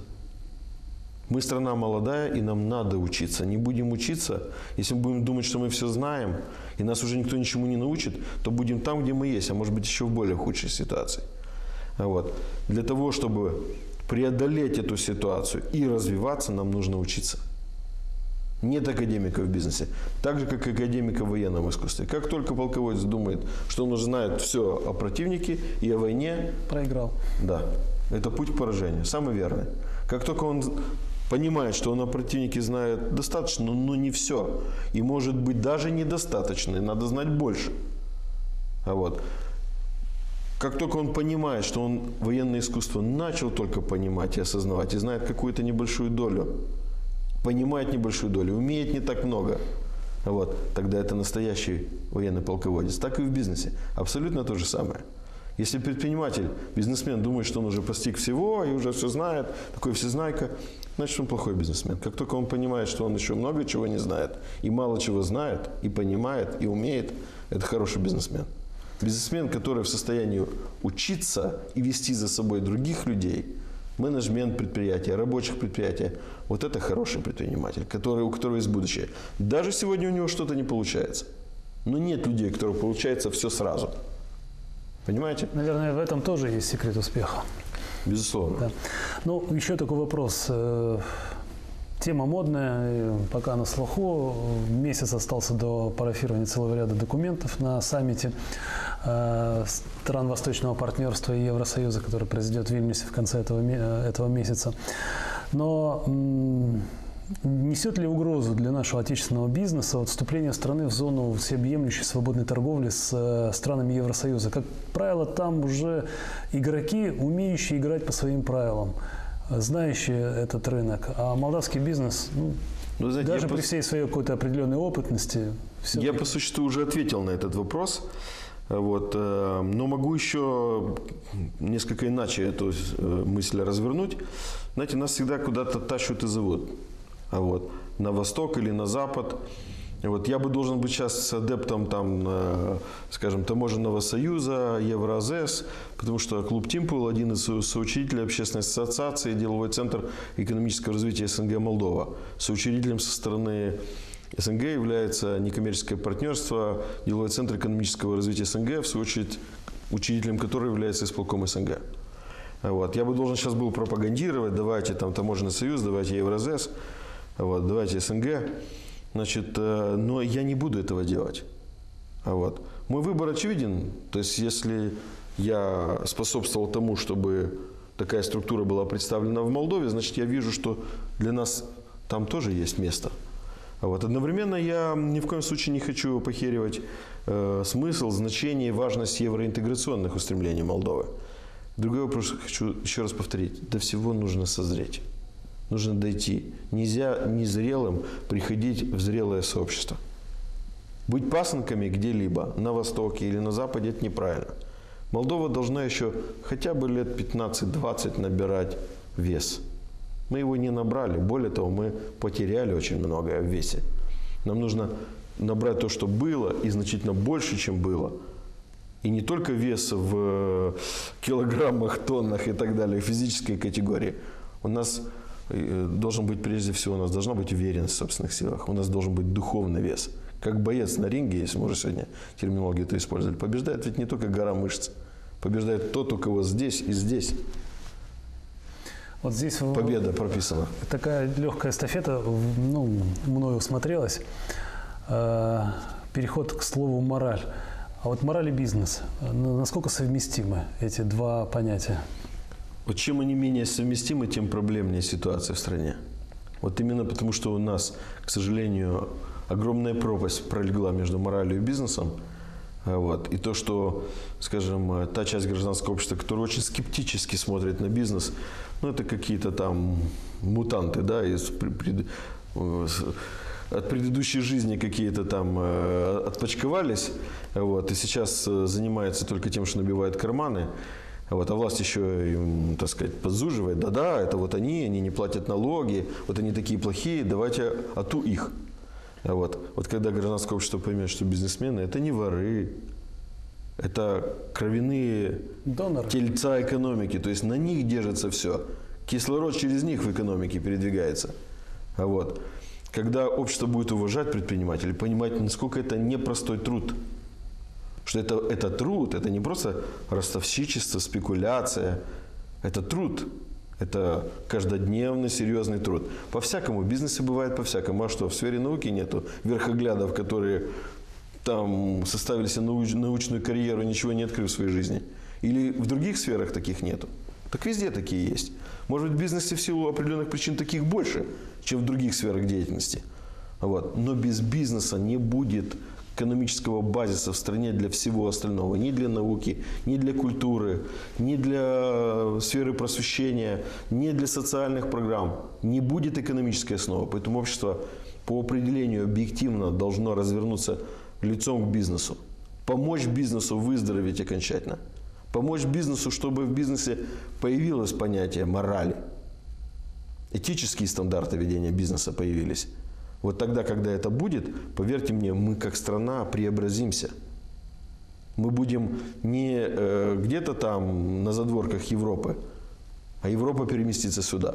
Мы страна молодая, и нам надо учиться. Не будем учиться, если мы будем думать, что мы все знаем, и нас уже никто ничему не научит, то будем там, где мы есть, а может быть еще в более худшей ситуации. Вот. Для того, чтобы преодолеть эту ситуацию и развиваться, нам нужно учиться. Нет академиков в бизнесе, так же, как и академиков в военном искусстве. Как только полководец думает, что он уже знает все о противнике и о войне, проиграл. Да, это путь к поражению, самый верный. Как только он понимает, что он о противнике знает достаточно, но не все. И может быть даже недостаточно, и надо знать больше. А вот. Как только он понимает, что он военное искусство начал только понимать и осознавать, и знает какую-то небольшую долю, понимает небольшую долю, умеет не так много, вот, тогда это настоящий военный полководец. Так и в бизнесе. Абсолютно то же самое. Если предприниматель, бизнесмен думает, что он уже постиг всего и уже все знает, такой всезнайка, значит, он плохой бизнесмен. Как только он понимает, что он еще много чего не знает, и мало чего знает, и понимает, и умеет, это хороший бизнесмен. Бизнесмен, который в состоянии учиться и вести за собой других людей, менеджмент предприятия, рабочих предприятий, вот это хороший предприниматель, у которого есть будущее. Даже сегодня у него что-то не получается. Но нет людей, у которых получается все сразу. Понимаете? Наверное, в этом тоже есть секрет успеха. Безусловно. Да. Ну, еще такой вопрос. Тема модная, пока на слуху. Месяц остался до парафирования целого ряда документов на саммите стран Восточного партнерства и Евросоюза, который произойдет в Вильнюсе в конце этого месяца. Но несет ли угрозу для нашего отечественного бизнеса вступление страны в зону всеобъемлющей свободной торговли с странами Евросоюза? Как правило, там уже игроки, умеющие играть по своим правилам, знающие этот рынок. А молдавский бизнес, знаете, даже при всей своей какой-то определенной опытности... Я по существу уже ответил на этот вопрос. Вот, но могу еще несколько иначе эту мысль развернуть. Знаете, нас всегда куда-то тащат и зовут. А вот, на восток или на запад. Вот, я бы должен быть сейчас адептом там, скажем, Таможенного союза, Евразес, потому что клуб Тимпул, один из соучредителей общественной ассоциации, деловой центр экономического развития СНГ Молдова. Соучредителем со стороны СНГ является некоммерческое партнерство, деловой центр экономического развития СНГ, в свою очередь, учредителем которого является исполком СНГ. Вот. Я бы должен сейчас был пропагандировать, давайте там Таможенный союз, давайте Евразес, вот, давайте СНГ. Значит, но я не буду этого делать. Вот. Мой выбор очевиден. То есть, если я способствовал тому, чтобы такая структура была представлена в Молдове, значит, я вижу, что для нас там тоже есть место. Вот. Одновременно я ни в коем случае не хочу похеривать смысл, значение и важность евроинтеграционных устремлений Молдовы. Другой вопрос хочу еще раз повторить. До всего нужно созреть. Нужно дойти. Нельзя незрелым приходить в зрелое сообщество. Быть пасынками где-либо, на Востоке или на Западе, это неправильно. Молдова должна еще хотя бы лет 15-20 набирать вес. Мы его не набрали. Более того, мы потеряли очень многое в весе. Нам нужно набрать то, что было, и значительно больше, чем было. И не только вес в килограммах, тоннах и так далее, в физической категории. У нас должен быть, прежде всего, у нас должна быть уверенность в собственных силах. У нас должен быть духовный вес. Как боец на ринге, если мы уже сегодня терминологию это использовали, побеждает ведь не только гора мышц. Побеждает тот, у кого здесь и здесь. Вот здесь победа прописана. Такая легкая эстафета, мною смотрелась. Переход к слову «мораль». А вот мораль и бизнес, насколько совместимы эти два понятия? Вот чем они менее совместимы, тем проблемнее ситуация в стране. Вот именно потому, что у нас, к сожалению, огромная пропасть пролегла между моралью и бизнесом. Вот. И то, что, скажем, та часть гражданского общества, которая очень скептически смотрит на бизнес, это какие-то там мутанты, да, от предыдущей жизни какие-то там отпочковались, вот, и сейчас занимаются только тем, что набивают карманы. Вот, а власть еще им, так сказать, подзуживает. Да-да, это вот они не платят налоги, вот они такие плохие, давайте ату их. Вот когда гражданское общество поймет, что бизнесмены – это не воры, это кровяные доноры, тельца экономики, то есть на них держится все. Кислород через них в экономике передвигается. Вот. Когда общество будет уважать предпринимателей, понимать, насколько это непростой труд, что это труд, это не просто ростовщичество, спекуляция, это труд. Это каждодневный, серьезный труд. По-всякому. В бизнесе бывает по-всякому. А что, в сфере науки нету верхоглядов, которые там составили себе научную карьеру, ничего не открыв в своей жизни? Или в других сферах таких нету? Так везде такие есть. Может быть, в бизнесе в силу определенных причин таких больше, чем в других сферах деятельности. Вот. Но без бизнеса не будет экономического базиса в стране для всего остального. Ни для науки, ни для культуры, ни для сферы просвещения, ни для социальных программ. Не будет экономической основы. Поэтому общество по определению объективно должно развернуться лицом к бизнесу. Помочь бизнесу выздороветь окончательно. Помочь бизнесу, чтобы в бизнесе появилось понятие морали. Этические стандарты ведения бизнеса появились. Вот тогда, когда это будет, поверьте мне, мы как страна преобразимся. Мы будем не где-то там на задворках Европы, а Европа переместится сюда.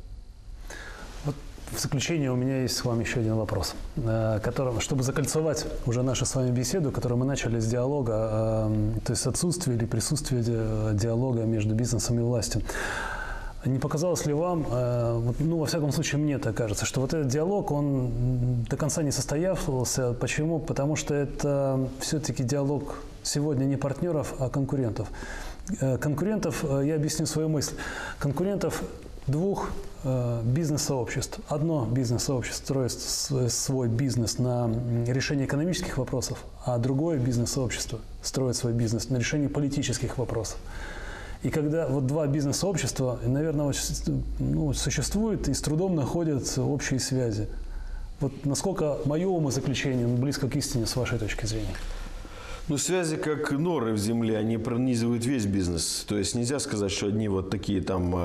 Вот в заключение у меня есть к вам еще один вопрос, чтобы закольцевать уже нашу с вами беседу, которую мы начали с диалога, то есть отсутствие или присутствие диалога между бизнесом и властью. Не показалось ли вам, во всяком случае, мне так кажется, что вот этот диалог, он до конца не состоялся. Почему? Потому что это все-таки диалог сегодня не партнеров, а конкурентов. Конкурентов, я объясню свою мысль, конкурентов двух бизнес-сообществ. Одно бизнес-сообщество строит свой бизнес на решении экономических вопросов, а другое бизнес-сообщество строит свой бизнес на решении политических вопросов. И когда вот два бизнес-сообщества, наверное, существуют и с трудом находят общие связи. Вот насколько мое умозаключение близко к истине с вашей точки зрения? Связи как норы в земле, они пронизывают весь бизнес. То есть нельзя сказать, что одни вот такие там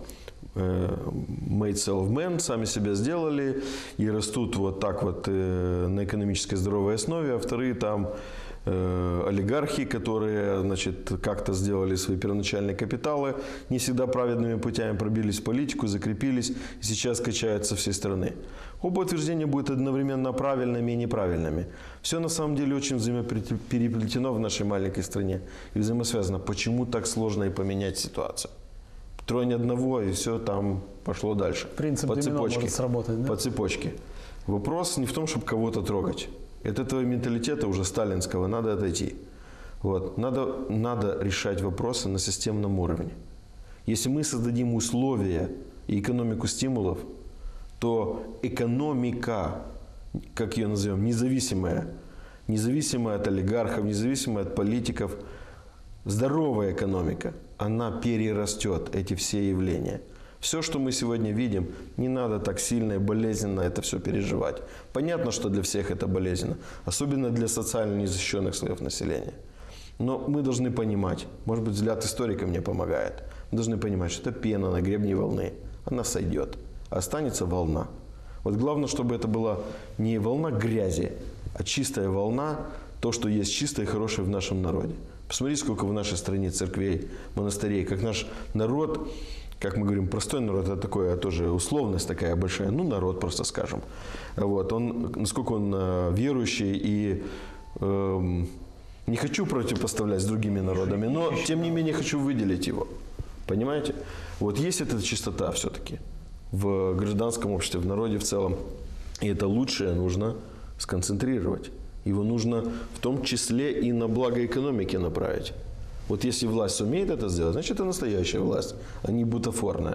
made self-men, сами себя сделали и растут вот так вот на экономической здоровой основе, а вторые там олигархи, которые, значит, как-то сделали свои первоначальные капиталы, не всегда праведными путями пробились в политику, закрепились и сейчас качаются всей страны. Оба утверждения будут одновременно правильными и неправильными. Все на самом деле очень взаимопереплетено в нашей маленькой стране и взаимосвязано. Почему так сложно и поменять ситуацию? Тронь одного, и все там пошло дальше. Принцип домино может сработать, да? По цепочке. Вопрос не в том, чтобы кого-то трогать. От этого менталитета уже сталинского надо отойти. Вот. Надо решать вопросы на системном уровне. Если мы создадим условия и экономику стимулов, то экономика, как ее назовем, независимая от олигархов, независимая от политиков, здоровая экономика, она перерастет эти все явления. Все, что мы сегодня видим, не надо так сильно и болезненно это все переживать. Понятно, что для всех это болезненно, особенно для социально незащищенных слоев населения. Но мы должны понимать, может быть, взгляд историка мне помогает, мы должны понимать, что это пена на гребне волны, она сойдет, а останется волна. Вот главное, чтобы это была не волна грязи, а чистая волна, то, что есть чистое и хорошее в нашем народе. Посмотрите, сколько в нашей стране церквей, монастырей, как наш народ, как мы говорим, простой народ, это такое тоже условность такая большая, ну, народ просто скажем. Вот, насколько он верующий и не хочу противопоставлять с другими народами, но тем не менее хочу выделить его. Понимаете? Вот есть эта чистота все-таки в гражданском обществе, в народе в целом. И это лучшее нужно сконцентрировать. Его нужно в том числе и на благо экономики направить. Вот если власть сумеет это сделать, значит, это настоящая власть, а не бутафорная.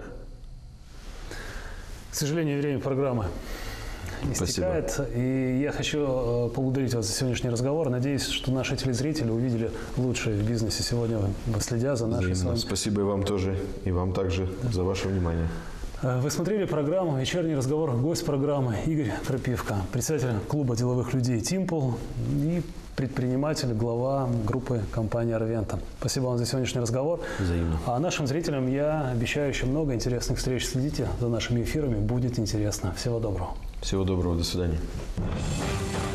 К сожалению, время программы истекает. Спасибо. И я хочу поблагодарить вас за сегодняшний разговор. Надеюсь, что наши телезрители увидели лучшее в бизнесе сегодня, следя за нашей с вами. Спасибо и вам тоже, и вам также за ваше внимание. Вы смотрели программу «Вечерний разговор». Гость программы Игорь Крапивка, председатель клуба деловых людей «Тимпл» и предприниматель, глава группы компании «Арвента». Спасибо вам за сегодняшний разговор. Взаимно. А нашим зрителям я обещаю еще много интересных встреч. Следите за нашими эфирами, будет интересно. Всего доброго. Всего доброго, до свидания.